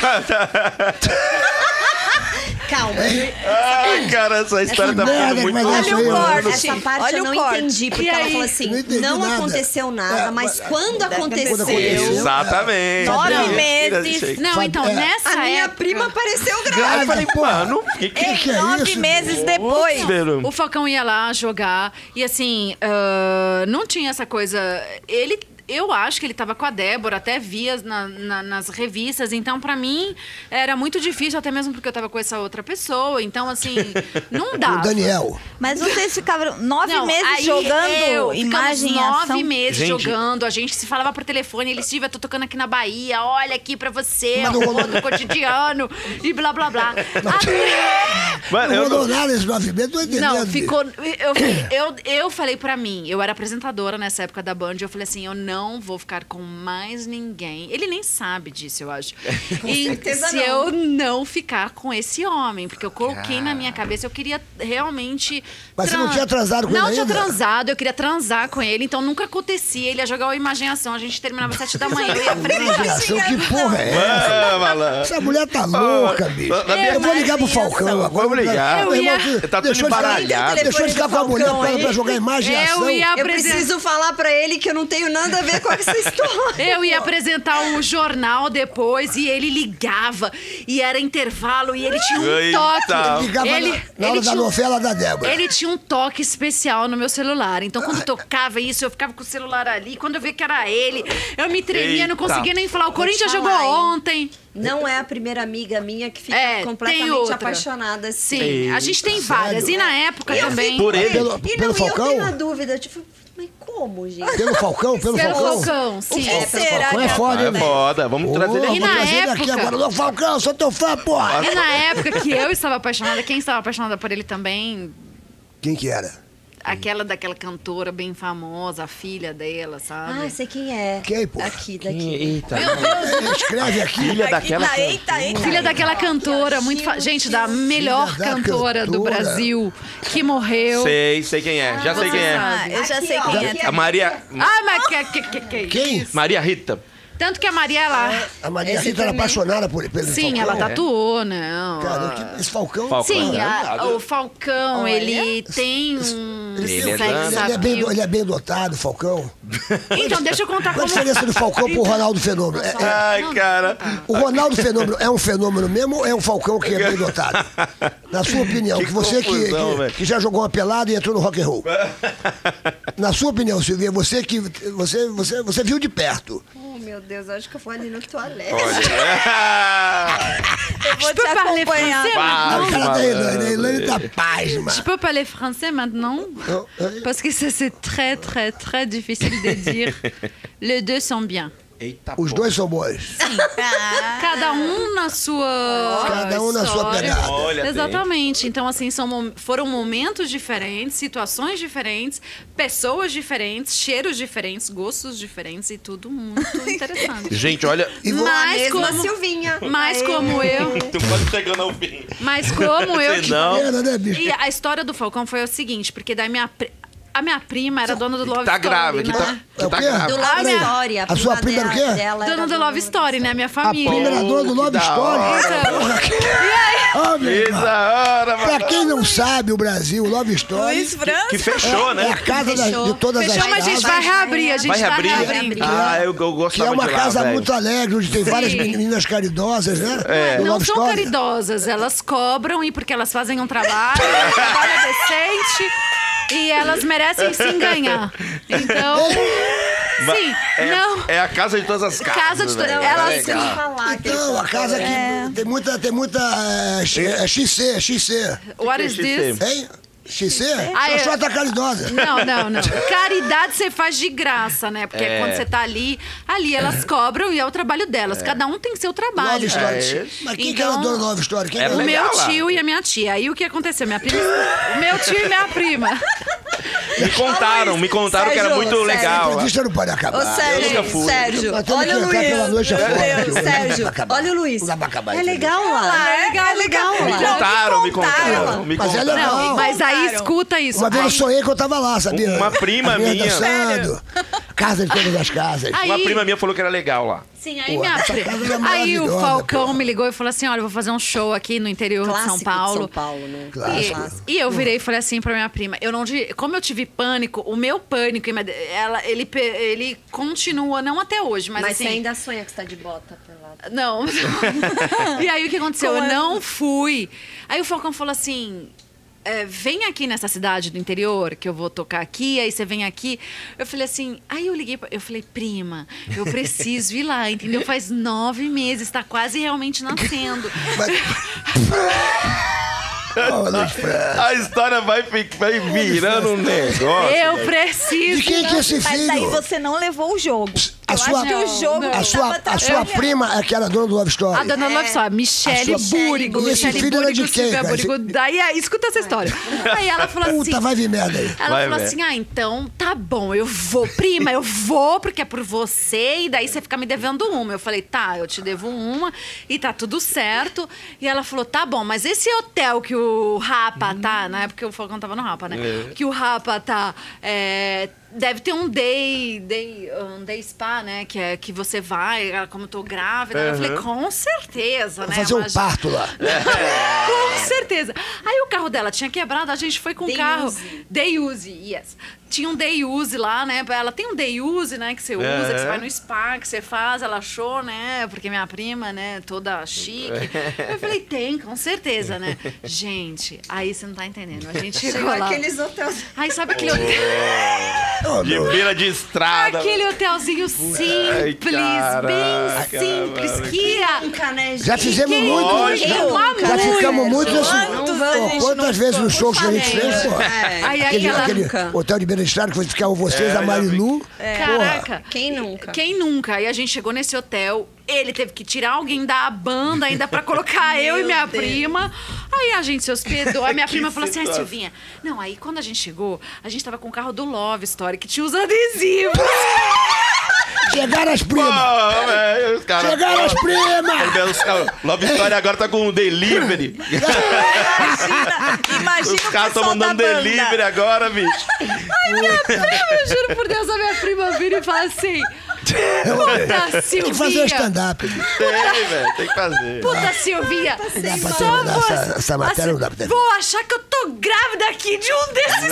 [SPEAKER 2] Calma.
[SPEAKER 3] Ai, cara, essa história tá
[SPEAKER 1] merda
[SPEAKER 3] ficando
[SPEAKER 1] que
[SPEAKER 3] muito
[SPEAKER 1] vai dar
[SPEAKER 5] Olha o
[SPEAKER 1] isso aí,
[SPEAKER 5] corte.
[SPEAKER 2] Essa parte
[SPEAKER 5] Olha
[SPEAKER 2] eu
[SPEAKER 5] o
[SPEAKER 2] não
[SPEAKER 5] corte.
[SPEAKER 2] entendi, porque
[SPEAKER 4] E
[SPEAKER 2] ela
[SPEAKER 4] aí?
[SPEAKER 2] falou assim,
[SPEAKER 1] Não entendi
[SPEAKER 2] não
[SPEAKER 1] nada.
[SPEAKER 2] aconteceu nada,
[SPEAKER 1] É,
[SPEAKER 2] mas
[SPEAKER 1] mas-
[SPEAKER 2] quando aconteceu...
[SPEAKER 1] aconteceu.
[SPEAKER 3] Exatamente.
[SPEAKER 5] Nove
[SPEAKER 3] Tira-
[SPEAKER 5] meses.
[SPEAKER 3] tira-
[SPEAKER 4] Não,
[SPEAKER 1] Fábio,
[SPEAKER 4] então,
[SPEAKER 1] é.
[SPEAKER 4] nessa
[SPEAKER 2] A minha
[SPEAKER 4] época...
[SPEAKER 2] prima apareceu grávida.
[SPEAKER 3] Aí eu falei,
[SPEAKER 1] porra.
[SPEAKER 3] mano, que que,
[SPEAKER 1] Que que é
[SPEAKER 5] Nove
[SPEAKER 1] isso?
[SPEAKER 5] meses depois.
[SPEAKER 3] Velho?
[SPEAKER 4] O Falcão ia lá jogar e assim, ah, não tinha essa coisa. Ele. Eu acho que ele estava com a Débora, até via na- na- nas revistas. Então, pra mim, era muito difícil, até mesmo porque eu tava com essa outra pessoa. Então, assim, não dá.
[SPEAKER 1] O Daniel.
[SPEAKER 5] Mas vocês ficavam nove
[SPEAKER 4] Não,
[SPEAKER 5] meses
[SPEAKER 4] aí
[SPEAKER 5] jogando
[SPEAKER 4] eu,
[SPEAKER 5] imagem e
[SPEAKER 4] ficamos nove
[SPEAKER 5] ação.
[SPEAKER 4] meses
[SPEAKER 3] Gente.
[SPEAKER 4] jogando, a gente se falava por telefone, ele Silvia, tô tocando aqui na Bahia, olha aqui pra você,
[SPEAKER 1] Mas
[SPEAKER 4] o
[SPEAKER 1] não rolou-
[SPEAKER 4] do cotidiano e blá blá blá. Até-
[SPEAKER 3] Mano,
[SPEAKER 1] Não
[SPEAKER 3] eu
[SPEAKER 1] rolou
[SPEAKER 3] não...
[SPEAKER 1] nada nesse nove meses, tô entendendo.
[SPEAKER 4] Não, ficou. Eu, eu, eu falei pra mim, eu era apresentadora nessa época da Band, eu falei assim: eu não vou ficar com mais ninguém. Ele nem sabe disso, eu acho. E
[SPEAKER 2] certeza
[SPEAKER 4] se
[SPEAKER 2] não.
[SPEAKER 4] eu não ficar com esse homem, porque eu coloquei na minha cabeça, eu queria realmente.
[SPEAKER 1] Mas você não tinha transado com
[SPEAKER 4] não
[SPEAKER 1] ele
[SPEAKER 4] Não tinha
[SPEAKER 1] ainda?
[SPEAKER 4] transado, eu queria transar com ele, então nunca acontecia. Ele ia jogar o Imaginação, a gente terminava às sete da manhã, eu ia
[SPEAKER 1] Imaginação, que porra é essa?
[SPEAKER 3] Ah, malandro.
[SPEAKER 1] Essa mulher tá louca, bicho.
[SPEAKER 3] na minha-
[SPEAKER 1] Eu vou ligar pro Falcão agora.
[SPEAKER 3] Vamos ligar.
[SPEAKER 1] Meu irmão,
[SPEAKER 4] Eu ia-
[SPEAKER 1] tu
[SPEAKER 3] Tá tudo
[SPEAKER 1] deixou de ficar-
[SPEAKER 3] embaralhado.
[SPEAKER 1] Deixou de ficar com a mulher
[SPEAKER 2] Falcão
[SPEAKER 1] pra,
[SPEAKER 2] aí.
[SPEAKER 1] pra jogar imaginação.
[SPEAKER 4] Eu ia
[SPEAKER 2] Eu
[SPEAKER 4] apresentar.
[SPEAKER 2] preciso falar pra ele que eu não tenho nada a ver com essa história.
[SPEAKER 4] Eu ia apresentar o jornal depois e ele ligava e era intervalo e ele tinha um
[SPEAKER 3] Eita.
[SPEAKER 4] toque.
[SPEAKER 1] Ligava
[SPEAKER 4] ele,
[SPEAKER 1] na, na hora
[SPEAKER 4] ele
[SPEAKER 1] da
[SPEAKER 4] tinha um-
[SPEAKER 1] novela da Débora.
[SPEAKER 4] Ele tinha um toque especial no meu celular. Então, quando tocava isso, eu ficava com o celular ali. Quando eu vi que era ele, eu me tremia, não
[SPEAKER 3] Eita.
[SPEAKER 4] conseguia nem falar. O Corinthians
[SPEAKER 2] te
[SPEAKER 4] jogou
[SPEAKER 2] falar, hein?
[SPEAKER 4] ontem.
[SPEAKER 2] Não é a primeira amiga minha que fica
[SPEAKER 4] É, tem
[SPEAKER 2] completamente
[SPEAKER 4] outra.
[SPEAKER 2] apaixonada assim.
[SPEAKER 4] Sim, a gente tem várias. E na época
[SPEAKER 2] E eu
[SPEAKER 4] também.
[SPEAKER 2] fico-
[SPEAKER 3] Por ele?
[SPEAKER 1] Pelo-
[SPEAKER 2] e
[SPEAKER 1] pelo
[SPEAKER 2] não, e eu
[SPEAKER 1] Falcão?
[SPEAKER 2] tenho a dúvida, tipo, mas como, gente?
[SPEAKER 1] Pelo Falcão, pelo,
[SPEAKER 4] Pelo
[SPEAKER 1] Falcão.
[SPEAKER 4] Falcão, sim.
[SPEAKER 5] que
[SPEAKER 2] É, pelo
[SPEAKER 5] será
[SPEAKER 1] Falcão
[SPEAKER 5] que
[SPEAKER 1] é foda, hein,
[SPEAKER 3] É
[SPEAKER 1] velho?
[SPEAKER 3] foda, vamos trazer ele
[SPEAKER 1] Ô,
[SPEAKER 3] aqui.
[SPEAKER 4] E
[SPEAKER 1] vou
[SPEAKER 4] na
[SPEAKER 1] trazer ele aqui
[SPEAKER 4] época-
[SPEAKER 1] agora. Ô, Falcão, sou teu fã, porra.
[SPEAKER 4] E na época que eu estava apaixonada, quem estava apaixonada por ele também?
[SPEAKER 1] Quem que era?
[SPEAKER 4] Aquela daquela cantora bem famosa, a filha dela, sabe?
[SPEAKER 2] Ah, sei quem é.
[SPEAKER 1] Quem, pô?
[SPEAKER 2] Aqui, daqui.
[SPEAKER 3] Eita.
[SPEAKER 1] Escreve aqui.
[SPEAKER 3] Filha
[SPEAKER 5] Aqui
[SPEAKER 3] daquela...
[SPEAKER 5] tá- Eita, eita.
[SPEAKER 4] Filha daquela cantora, muito fa... gente, da melhor
[SPEAKER 1] Filha da
[SPEAKER 4] cantora do
[SPEAKER 1] cantora.
[SPEAKER 4] Brasil, que morreu.
[SPEAKER 3] Sei, sei quem é. Já sei
[SPEAKER 4] você
[SPEAKER 3] quem é.
[SPEAKER 4] sabe.
[SPEAKER 5] Ah, eu já
[SPEAKER 2] Aqui,
[SPEAKER 5] sei
[SPEAKER 2] ó,
[SPEAKER 5] quem
[SPEAKER 2] aqui,
[SPEAKER 5] é.
[SPEAKER 3] A Maria...
[SPEAKER 4] Ah, mas que, que, que, que
[SPEAKER 1] Quem?
[SPEAKER 4] isso?
[SPEAKER 3] Maria Rita.
[SPEAKER 4] Tanto que a Mariela,
[SPEAKER 1] A Maria
[SPEAKER 2] Esse
[SPEAKER 1] Rita era
[SPEAKER 2] também.
[SPEAKER 1] apaixonada por, pelo
[SPEAKER 4] sim,
[SPEAKER 1] Falcão.
[SPEAKER 4] ela tatuou, não.
[SPEAKER 1] Cara, que- esse Falcão...
[SPEAKER 3] Falcão.
[SPEAKER 4] Sim,
[SPEAKER 3] é
[SPEAKER 4] a-
[SPEAKER 3] danado.
[SPEAKER 4] o Falcão,
[SPEAKER 2] Olha.
[SPEAKER 4] ele tem um
[SPEAKER 3] Ele é
[SPEAKER 4] sex
[SPEAKER 3] danado.
[SPEAKER 1] Ele é, bem,
[SPEAKER 4] appeal.
[SPEAKER 1] ele é bem dotado, Falcão.
[SPEAKER 4] Então, deixa eu contar
[SPEAKER 1] Qual a
[SPEAKER 4] como...
[SPEAKER 1] diferença do Falcão pro Ronaldo Fenômeno? É- é-
[SPEAKER 3] Ai, cara.
[SPEAKER 1] o Ronaldo Fenômeno é um fenômeno mesmo ou é um Falcão que é bem dotado? Na sua opinião,
[SPEAKER 3] Que
[SPEAKER 1] que você que,
[SPEAKER 3] confusão,
[SPEAKER 1] que,
[SPEAKER 3] velho.
[SPEAKER 1] que já jogou uma pelada e entrou no rock and roll. Na sua opinião, Silvia, você que você, você, você viu de perto.
[SPEAKER 2] Oh, meu Deus, acho que eu vou ali no toalete.
[SPEAKER 3] Olha.
[SPEAKER 5] Eu vou te
[SPEAKER 4] peux parler
[SPEAKER 5] acompanhar.
[SPEAKER 4] français
[SPEAKER 1] A
[SPEAKER 4] maintenant?
[SPEAKER 1] cara da Elaine, a Elaine tá pasma.
[SPEAKER 4] Je peux parler français maintenant?
[SPEAKER 1] Não, é-
[SPEAKER 4] Parce que ça, c'est très, très, très difficile de dire. Les deux sont bien.
[SPEAKER 3] Eita,
[SPEAKER 1] Os
[SPEAKER 3] pô.
[SPEAKER 1] dois são bons.
[SPEAKER 5] Ah,
[SPEAKER 4] Cada um na sua
[SPEAKER 1] Cada um na sua
[SPEAKER 4] história.
[SPEAKER 1] pegada.
[SPEAKER 3] Olha, tem.
[SPEAKER 4] Exatamente. Então, assim, são, mom- foram momentos diferentes, situações diferentes, pessoas diferentes, cheiros diferentes, gostos diferentes e tudo muito interessante.
[SPEAKER 3] Gente, olha...
[SPEAKER 1] E vo-
[SPEAKER 2] A
[SPEAKER 4] Mas
[SPEAKER 2] mesma
[SPEAKER 4] como,
[SPEAKER 2] Silvinha.
[SPEAKER 4] mas
[SPEAKER 2] Aê.
[SPEAKER 4] como eu,
[SPEAKER 3] Tu quase chegando ao fim.
[SPEAKER 4] mas como eu
[SPEAKER 3] Sei
[SPEAKER 4] que-
[SPEAKER 3] não.
[SPEAKER 1] Pena, né, bicho?
[SPEAKER 4] E a história do Falcão foi o seguinte, porque da minha pri- A minha prima era dona do Love
[SPEAKER 3] Tá
[SPEAKER 4] Story,
[SPEAKER 3] grave, que
[SPEAKER 4] né?
[SPEAKER 3] tá,
[SPEAKER 1] É o
[SPEAKER 3] que tá
[SPEAKER 1] quê?
[SPEAKER 3] grave.
[SPEAKER 2] Do
[SPEAKER 4] Ah,
[SPEAKER 2] Love
[SPEAKER 4] minha-
[SPEAKER 2] Story.
[SPEAKER 1] A sua prima era o quê?
[SPEAKER 2] dela
[SPEAKER 4] Dona
[SPEAKER 2] era
[SPEAKER 4] do Love Story, né? Minha
[SPEAKER 1] A
[SPEAKER 4] família.
[SPEAKER 1] prima era dona do
[SPEAKER 3] que
[SPEAKER 1] Love
[SPEAKER 3] da
[SPEAKER 1] Story.
[SPEAKER 3] hora.
[SPEAKER 1] Porra, que- Ô, meu irmão.
[SPEAKER 3] Essa hora,
[SPEAKER 1] Pra
[SPEAKER 3] mano.
[SPEAKER 1] quem não sabe, o Brasil, o Love Story
[SPEAKER 5] Luiz França.
[SPEAKER 3] Que fechou,
[SPEAKER 1] é,
[SPEAKER 3] né?
[SPEAKER 1] é a casa da-
[SPEAKER 2] Fechou.
[SPEAKER 1] de todas
[SPEAKER 4] Fechou,
[SPEAKER 1] as
[SPEAKER 4] mas a gente
[SPEAKER 1] casas.
[SPEAKER 4] vai reabrir. A gente
[SPEAKER 3] Vai
[SPEAKER 4] tá
[SPEAKER 3] reabrir?
[SPEAKER 4] reabrindo.
[SPEAKER 3] Ah, eu, eu
[SPEAKER 1] Que é
[SPEAKER 3] gostava
[SPEAKER 1] uma
[SPEAKER 3] de lá,
[SPEAKER 1] casa
[SPEAKER 3] velho.
[SPEAKER 1] muito alegre, onde tem várias
[SPEAKER 4] Sim.
[SPEAKER 1] meninas caridosas, né?
[SPEAKER 3] É.
[SPEAKER 1] Do
[SPEAKER 4] Não
[SPEAKER 1] Love
[SPEAKER 4] são
[SPEAKER 1] Story.
[SPEAKER 4] caridosas, elas cobram e porque elas fazem um trabalho, um trabalho decente e elas merecem sim ganhar. Então, sim,
[SPEAKER 3] É,
[SPEAKER 4] não.
[SPEAKER 3] é a casa de todas as casas.
[SPEAKER 4] Casa de todas-
[SPEAKER 3] velho.
[SPEAKER 4] elas-
[SPEAKER 3] É legal.
[SPEAKER 2] falar que
[SPEAKER 1] Então, a casa aqui tem muita, tem muita é, X- é X C, X C.
[SPEAKER 4] What
[SPEAKER 3] que
[SPEAKER 4] is
[SPEAKER 3] é
[SPEAKER 4] this?
[SPEAKER 1] Hein? X C?
[SPEAKER 4] Ah, é.
[SPEAKER 1] Só chota caridosa.
[SPEAKER 4] Não, não, não. Caridade você faz de graça, né? Porque
[SPEAKER 3] É.
[SPEAKER 4] quando você tá ali, ali elas cobram e é o trabalho delas. Cada um tem seu trabalho.
[SPEAKER 1] Love Story.
[SPEAKER 3] É isso.
[SPEAKER 1] Mas quem
[SPEAKER 4] Então,
[SPEAKER 1] que era a dona do Love Story? Quem
[SPEAKER 3] era
[SPEAKER 1] era?
[SPEAKER 4] O
[SPEAKER 3] legal
[SPEAKER 4] meu
[SPEAKER 3] lá.
[SPEAKER 4] tio e a minha tia. Aí o que aconteceu? Minha prima. O meu tio e minha prima.
[SPEAKER 3] Me contaram, me contaram que era
[SPEAKER 5] Sérgio,
[SPEAKER 3] muito
[SPEAKER 5] Sérgio,
[SPEAKER 1] A
[SPEAKER 3] legal. lá.
[SPEAKER 1] entrevista não pode
[SPEAKER 5] Ô,
[SPEAKER 1] acabar.
[SPEAKER 3] eu nunca
[SPEAKER 5] Sérgio,
[SPEAKER 3] fui.
[SPEAKER 5] Sérgio,
[SPEAKER 1] Nós temos
[SPEAKER 5] olha
[SPEAKER 1] que
[SPEAKER 5] o
[SPEAKER 1] entrar
[SPEAKER 5] Luiz.
[SPEAKER 1] pela noite
[SPEAKER 5] Meu
[SPEAKER 1] afora,
[SPEAKER 5] Deus,
[SPEAKER 1] que hoje não
[SPEAKER 5] Sérgio,
[SPEAKER 1] vai acabar.
[SPEAKER 2] Olha o Luiz.
[SPEAKER 1] Não dá pra acabar
[SPEAKER 2] É
[SPEAKER 1] isso.
[SPEAKER 2] legal lá.
[SPEAKER 5] É legal,
[SPEAKER 2] É legal
[SPEAKER 3] Me
[SPEAKER 2] lá.
[SPEAKER 3] contaram, me
[SPEAKER 5] contaram.
[SPEAKER 3] contaram. Me
[SPEAKER 1] Mas é
[SPEAKER 3] contaram.
[SPEAKER 1] legal.
[SPEAKER 4] Não, mas aí
[SPEAKER 5] Contaram.
[SPEAKER 4] escuta isso.
[SPEAKER 1] Uma vez eu
[SPEAKER 4] Aí-
[SPEAKER 1] sonhei que eu tava lá, sabia?
[SPEAKER 3] Uma prima
[SPEAKER 1] As meninas
[SPEAKER 3] minha.
[SPEAKER 1] dançando. Casa de todas as casas.
[SPEAKER 4] Aí-
[SPEAKER 3] Uma prima minha falou que era legal lá.
[SPEAKER 4] Sim, aí
[SPEAKER 1] Pô,
[SPEAKER 4] minha
[SPEAKER 1] essa
[SPEAKER 4] pri-
[SPEAKER 1] casa é
[SPEAKER 4] Aí o
[SPEAKER 1] maravilhosa,
[SPEAKER 4] Falcão
[SPEAKER 1] pô.
[SPEAKER 4] me ligou e falou assim: olha, eu vou fazer um show aqui no interior de
[SPEAKER 2] Clássico
[SPEAKER 4] São
[SPEAKER 2] de
[SPEAKER 4] Paulo.
[SPEAKER 2] São Paulo, né?
[SPEAKER 1] Clássico.
[SPEAKER 4] E, e eu virei e falei assim pra minha prima, eu não di- como eu tive pânico, o meu pânico, ela, ele, pe- ele continua, não até hoje, mas,
[SPEAKER 2] Mas
[SPEAKER 4] assim.
[SPEAKER 2] você ainda sonha que você tá de bota pelada.
[SPEAKER 4] Não. E aí o que aconteceu?
[SPEAKER 5] Como
[SPEAKER 4] Eu
[SPEAKER 5] é?
[SPEAKER 4] não fui. Aí o Falcão falou assim: é, vem aqui nessa cidade do interior, que eu vou tocar aqui, aí você vem aqui. Eu falei assim, aí eu liguei, pra, eu falei, prima, eu preciso ir lá, entendeu? Faz nove meses, tá quase realmente nascendo.
[SPEAKER 1] Ô, Luiz França.
[SPEAKER 3] A história vai, fi- vai virando um negócio.
[SPEAKER 4] Eu
[SPEAKER 1] De
[SPEAKER 4] preciso.
[SPEAKER 1] quem que é esse
[SPEAKER 5] Mas aí
[SPEAKER 1] filho?
[SPEAKER 5] você não levou o jogo.
[SPEAKER 1] A
[SPEAKER 5] eu
[SPEAKER 1] sua-
[SPEAKER 5] acho que o jogo
[SPEAKER 4] Não,
[SPEAKER 5] que
[SPEAKER 1] A sua,
[SPEAKER 5] tava
[SPEAKER 1] a sua
[SPEAKER 5] atrapalhando.
[SPEAKER 1] prima é que era dona do Love Story.
[SPEAKER 4] A dona Love Story, Michele
[SPEAKER 1] A sua-
[SPEAKER 4] Búrigo.
[SPEAKER 1] E esse
[SPEAKER 4] Michele
[SPEAKER 1] filho era de
[SPEAKER 4] Búrigo,
[SPEAKER 1] quem,
[SPEAKER 4] Silvia
[SPEAKER 1] cara?
[SPEAKER 4] Búrigo. Daí, aí, escuta essa história. Aí ela falou assim...
[SPEAKER 1] Puta, vai vir merda aí.
[SPEAKER 4] Ela
[SPEAKER 3] Vai
[SPEAKER 4] falou
[SPEAKER 3] ver.
[SPEAKER 4] assim, ah, então tá bom, eu vou. Prima, eu vou porque é por você e daí você fica me devendo uma. Eu falei, tá, eu te devo uma e tá tudo certo. E ela falou, tá bom, mas esse hotel que o Rapa tá, na época o Falcão tava no Rapa, né?
[SPEAKER 3] É.
[SPEAKER 4] Que o Rapa tá... é, deve ter um day, day, um day spa, né? Que, é, que você vai, ela, como eu tô grávida. Eu falei, com certeza,
[SPEAKER 1] Vou
[SPEAKER 4] né?
[SPEAKER 1] fazer um
[SPEAKER 4] Imagina-
[SPEAKER 1] parto lá.
[SPEAKER 4] Com certeza. Aí o carro dela tinha quebrado, a gente foi com o
[SPEAKER 2] Day
[SPEAKER 4] carro.
[SPEAKER 2] use.
[SPEAKER 4] Day use, yes. Tinha um day use lá, né? Ela tem um day use, né? Que você usa,
[SPEAKER 3] É.
[SPEAKER 4] que você vai no spa, que você faz. Ela achou, né? Porque minha prima, né? Toda chique. Eu falei, tem, com certeza, né? Gente, aí você não tá entendendo. A gente chegou
[SPEAKER 2] Chegou
[SPEAKER 4] lá.
[SPEAKER 2] aqueles hotéis.
[SPEAKER 4] Aí sabe aquele hotel...
[SPEAKER 1] Ô,
[SPEAKER 3] De
[SPEAKER 1] meu,
[SPEAKER 3] beira de estrada.
[SPEAKER 4] Aquele hotelzinho simples,
[SPEAKER 3] caraca,
[SPEAKER 4] bem simples,
[SPEAKER 3] mano.
[SPEAKER 4] que ia...
[SPEAKER 2] Nunca, né,
[SPEAKER 1] Já
[SPEAKER 2] gente?
[SPEAKER 1] fizemos
[SPEAKER 4] Quem
[SPEAKER 1] muito.
[SPEAKER 4] nunca?
[SPEAKER 1] Já,
[SPEAKER 4] Uma
[SPEAKER 1] já
[SPEAKER 4] muito.
[SPEAKER 1] ficamos muito nesse.
[SPEAKER 5] Quantos
[SPEAKER 1] Pô,
[SPEAKER 5] a gente
[SPEAKER 1] quantas
[SPEAKER 5] não
[SPEAKER 1] vezes nos shows que a gente
[SPEAKER 2] Puxa
[SPEAKER 1] fez, pô?
[SPEAKER 2] É.
[SPEAKER 4] Aí
[SPEAKER 1] Aquele,
[SPEAKER 4] aquela...
[SPEAKER 1] aquele
[SPEAKER 2] Nunca.
[SPEAKER 1] hotel de beira de estrada que ficavam vocês,
[SPEAKER 3] É,
[SPEAKER 1] a
[SPEAKER 3] já
[SPEAKER 1] Marilu.
[SPEAKER 4] Caraca.
[SPEAKER 2] Quem nunca?
[SPEAKER 4] Quem nunca? Aí a gente chegou nesse hotel, ele teve que tirar alguém da banda ainda pra colocar eu e minha
[SPEAKER 2] Deus.
[SPEAKER 4] prima. Aí a gente se hospedou. Aí minha
[SPEAKER 3] Que
[SPEAKER 4] prima falou assim: ah,
[SPEAKER 3] situação.
[SPEAKER 4] Silvinha. Não, aí quando a gente chegou, a gente tava com o carro do Love Story, que tinha os adesivos.
[SPEAKER 1] Chegaram as primas.
[SPEAKER 3] Pô, velho, os caras-
[SPEAKER 1] Chegaram as primas.
[SPEAKER 3] Os caras- Love Story agora tá com um delivery.
[SPEAKER 5] Imagina, imagina
[SPEAKER 3] Os
[SPEAKER 5] o
[SPEAKER 3] caras estão
[SPEAKER 5] pessoal da
[SPEAKER 3] mandando
[SPEAKER 5] banda.
[SPEAKER 3] delivery agora, bicho.
[SPEAKER 4] Eu juro por Deus, a minha prima vira e fala assim: Puta,
[SPEAKER 1] Tem que fazer um
[SPEAKER 4] Silvinha.
[SPEAKER 1] stand-up. bicho.
[SPEAKER 3] Tem, velho, tem que fazer.
[SPEAKER 4] Puta, Silvinha.
[SPEAKER 1] dá pra
[SPEAKER 4] Só
[SPEAKER 1] terminar
[SPEAKER 4] você.
[SPEAKER 1] essa- essa matéria, não dá pra terminar.
[SPEAKER 4] Vou achar que eu tô grávida aqui de um desses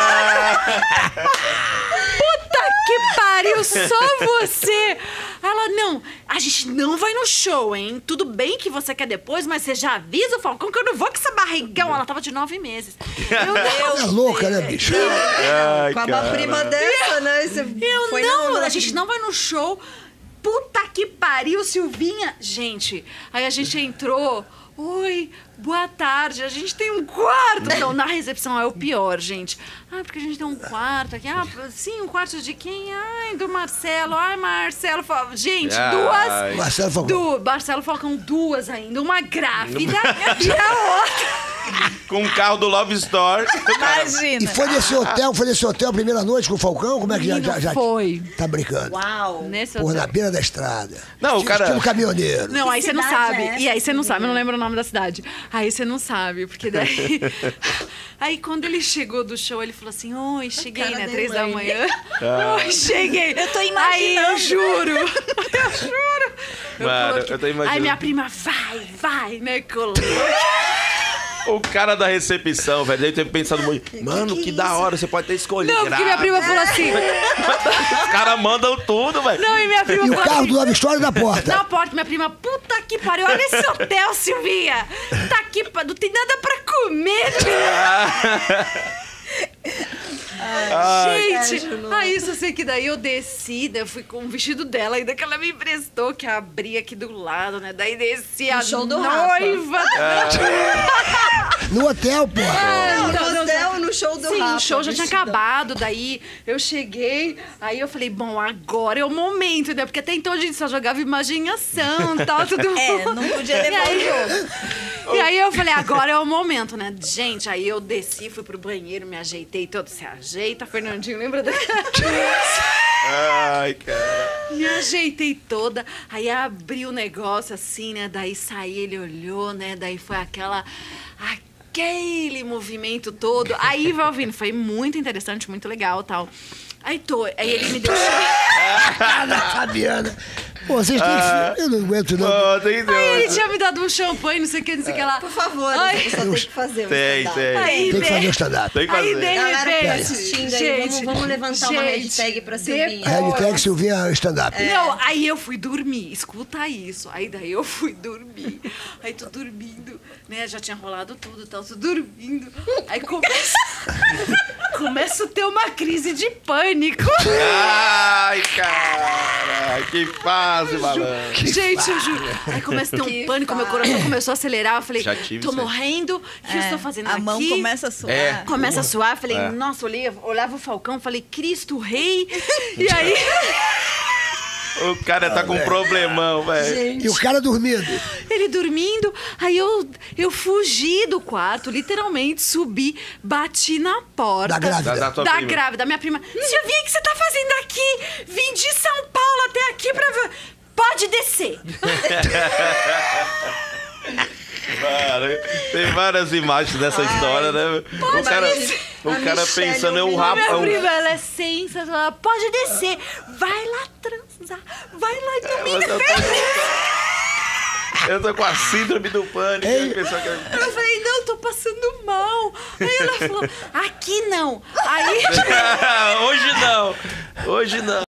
[SPEAKER 4] Puta que pariu, só você! Ela, não, a gente não vai no show, hein? Tudo bem que você quer depois, mas você já avisa o Falcão que eu não vou com essa barrigão. Ela tava de nove meses. Eu
[SPEAKER 1] É
[SPEAKER 4] não.
[SPEAKER 1] louca, né, bicho?
[SPEAKER 3] Ai,
[SPEAKER 2] Com uma
[SPEAKER 3] cara.
[SPEAKER 2] prima dessa, né? Você
[SPEAKER 4] Eu
[SPEAKER 2] foi
[SPEAKER 4] não,
[SPEAKER 2] na-
[SPEAKER 4] a gente não vai no show. Puta que pariu, Silvinha. Gente, aí a gente entrou. Oi, boa tarde. A gente tem um quarto. Então, na recepção é o pior, gente. Ah, porque a gente tem um quarto aqui. Ah, sim, um quarto de quem? Ai, do Marcelo. Ai, Marcelo. Fal- Gente,
[SPEAKER 3] Ai.
[SPEAKER 4] duas.
[SPEAKER 1] Marcelo Falcão.
[SPEAKER 4] Du, Marcelo Falcão, duas ainda. Uma grávida e a outra.
[SPEAKER 3] Com um carro do Love Store.
[SPEAKER 5] Imagina.
[SPEAKER 1] E foi nesse hotel, foi nesse hotel a primeira noite com o Falcão? Como é que já,
[SPEAKER 4] Menino,
[SPEAKER 1] já, já...
[SPEAKER 4] foi.
[SPEAKER 1] Tá brincando.
[SPEAKER 2] Uau.
[SPEAKER 4] Nesse
[SPEAKER 1] Porra, na
[SPEAKER 4] hotel.
[SPEAKER 1] beira da estrada.
[SPEAKER 3] Não, o
[SPEAKER 1] Estilo-
[SPEAKER 3] cara-
[SPEAKER 1] Estilo caminhoneiro.
[SPEAKER 4] Não,
[SPEAKER 2] Que
[SPEAKER 4] aí você não
[SPEAKER 2] cidade
[SPEAKER 4] sabe.
[SPEAKER 2] é essa,
[SPEAKER 4] E aí você não sabe, eu não
[SPEAKER 2] menina?
[SPEAKER 4] lembro o nome da cidade. Aí você não sabe, porque daí. Aí quando ele chegou do show, ele falou assim: Oi, cheguei,
[SPEAKER 2] cara
[SPEAKER 4] né?
[SPEAKER 2] da
[SPEAKER 4] Três da
[SPEAKER 2] Elaine.
[SPEAKER 4] manhã. Oi, cheguei.
[SPEAKER 5] Eu tô
[SPEAKER 4] Aí
[SPEAKER 5] imaginando.
[SPEAKER 4] eu juro. Eu juro. Eu
[SPEAKER 3] Mano,
[SPEAKER 4] coloquei-
[SPEAKER 3] eu tô imaginando.
[SPEAKER 4] Aí minha prima, vai, vai, né? Colou.
[SPEAKER 3] O cara da recepção, velho, deve ter pensado muito. Mano, que, da hora, você pode ter escolhido.
[SPEAKER 4] Não, porque minha prima falou assim.
[SPEAKER 3] Os caras mandam tudo, velho.
[SPEAKER 4] Não, e minha prima
[SPEAKER 1] E o
[SPEAKER 4] falou
[SPEAKER 1] carro
[SPEAKER 4] assim.
[SPEAKER 1] do Love Story na porta.
[SPEAKER 4] Na porta, minha prima, puta que pariu, olha esse hotel, Silvia! Tá aqui, pa- não tem nada pra comer, Gente,
[SPEAKER 2] Sérgio,
[SPEAKER 4] aí só sei que daí eu desci, daí eu fui com o vestido dela, ainda que ela me emprestou, que abri aqui do lado, né? Daí desci a
[SPEAKER 2] show do Rafa.
[SPEAKER 4] noiva.
[SPEAKER 1] No hotel, porra.
[SPEAKER 2] Não,
[SPEAKER 4] não,
[SPEAKER 2] no
[SPEAKER 4] não,
[SPEAKER 2] hotel, no show do
[SPEAKER 4] Sim,
[SPEAKER 2] Rafa.
[SPEAKER 4] o show já tinha
[SPEAKER 2] vestidão.
[SPEAKER 4] acabado, daí eu cheguei, aí eu falei, bom, agora é o momento, né? Porque até então a gente só jogava imaginação e tal, tudo
[SPEAKER 5] É,
[SPEAKER 4] bom.
[SPEAKER 5] não podia
[SPEAKER 4] E
[SPEAKER 5] levar
[SPEAKER 4] aí-
[SPEAKER 5] o jogo.
[SPEAKER 4] E aí eu falei, agora é o momento, né? Gente, aí eu desci, fui pro banheiro, me ajeitei todo. Se ajeita, Fernandinho, lembra daquela?
[SPEAKER 3] Ai, cara.
[SPEAKER 4] Me ajeitei toda, aí abri o negócio assim, né? Daí saí, ele olhou, né? Daí foi aquela... Aquele movimento todo. Aí, vai ouvindo, foi muito interessante, muito legal e tal. Aí tô, aí ele me deixou...
[SPEAKER 1] Ah, Fabiana. Pô, vocês têm que... Eu não aguento, não.
[SPEAKER 3] Pô, tem
[SPEAKER 4] Aí ele
[SPEAKER 3] Deus.
[SPEAKER 4] tinha me dado um champanhe, não sei o que, não sei o que lá.
[SPEAKER 2] Por favor,
[SPEAKER 4] Ai.
[SPEAKER 2] você só tem que fazer. o
[SPEAKER 3] Tem,
[SPEAKER 2] stand-up.
[SPEAKER 3] tem.
[SPEAKER 4] Aí,
[SPEAKER 1] Tem que fazer
[SPEAKER 4] de-
[SPEAKER 1] o stand-up.
[SPEAKER 3] Tem que
[SPEAKER 4] Aí, de
[SPEAKER 3] fazer.
[SPEAKER 2] Galera que tá
[SPEAKER 4] repente,
[SPEAKER 2] assistindo aí, vamos- vamos levantar uma hashtag pra Silvinha.
[SPEAKER 1] Hashtag Silvinha stand-up.
[SPEAKER 4] Não, aí eu fui dormir, escuta isso. Aí daí eu fui dormir. Aí tô dormindo, né? Já tinha rolado tudo, tal, tô dormindo. Aí começa. Começa a ter uma crise de pânico.
[SPEAKER 3] Ai, cara. Que fase, malandro.
[SPEAKER 4] Gente, eu juro. Aí começa a ter um
[SPEAKER 2] Que
[SPEAKER 4] pânico, meu
[SPEAKER 2] fase.
[SPEAKER 4] coração começou a acelerar. Eu falei,
[SPEAKER 3] Já tive
[SPEAKER 4] tô
[SPEAKER 3] isso aí.
[SPEAKER 4] morrendo, o que eu
[SPEAKER 5] É,
[SPEAKER 4] estou fazendo
[SPEAKER 5] a
[SPEAKER 4] aqui?
[SPEAKER 5] mão começa a suar.
[SPEAKER 3] É.
[SPEAKER 4] Começa a suar, falei,
[SPEAKER 3] É.
[SPEAKER 4] nossa, olhei, olhava o Falcão, falei, Cristo Rei. E aí.
[SPEAKER 3] O cara tá com um problemão, velho.
[SPEAKER 1] E o cara dormindo.
[SPEAKER 4] Ele dormindo, aí eu, eu fugi do quarto, literalmente subi, bati na porta.
[SPEAKER 1] Da grávida.
[SPEAKER 3] Da- da tua
[SPEAKER 4] Da
[SPEAKER 3] prima.
[SPEAKER 4] grávida, minha prima. Silvinha, o que você tá fazendo aqui? Vim de São Paulo até aqui pra ver. Pode descer.
[SPEAKER 3] Mano, tem várias imagens dessa história, né? O cara, o
[SPEAKER 2] a
[SPEAKER 3] cara
[SPEAKER 2] Michelle
[SPEAKER 3] pensando é um
[SPEAKER 2] ouvindo
[SPEAKER 4] A
[SPEAKER 3] rabo.
[SPEAKER 4] minha
[SPEAKER 3] é um-
[SPEAKER 4] prima, ela é sensacional. Ela pode descer. Vai lá transar. Vai lá
[SPEAKER 3] Mas
[SPEAKER 4] dormir.
[SPEAKER 3] eu, tô... eu tô com a síndrome do pânico.
[SPEAKER 1] Ei.
[SPEAKER 3] a pessoa que-
[SPEAKER 4] Eu falei, não, tô passando mal. Aí ela falou, aqui não. Aí...
[SPEAKER 3] Hoje não. Hoje não.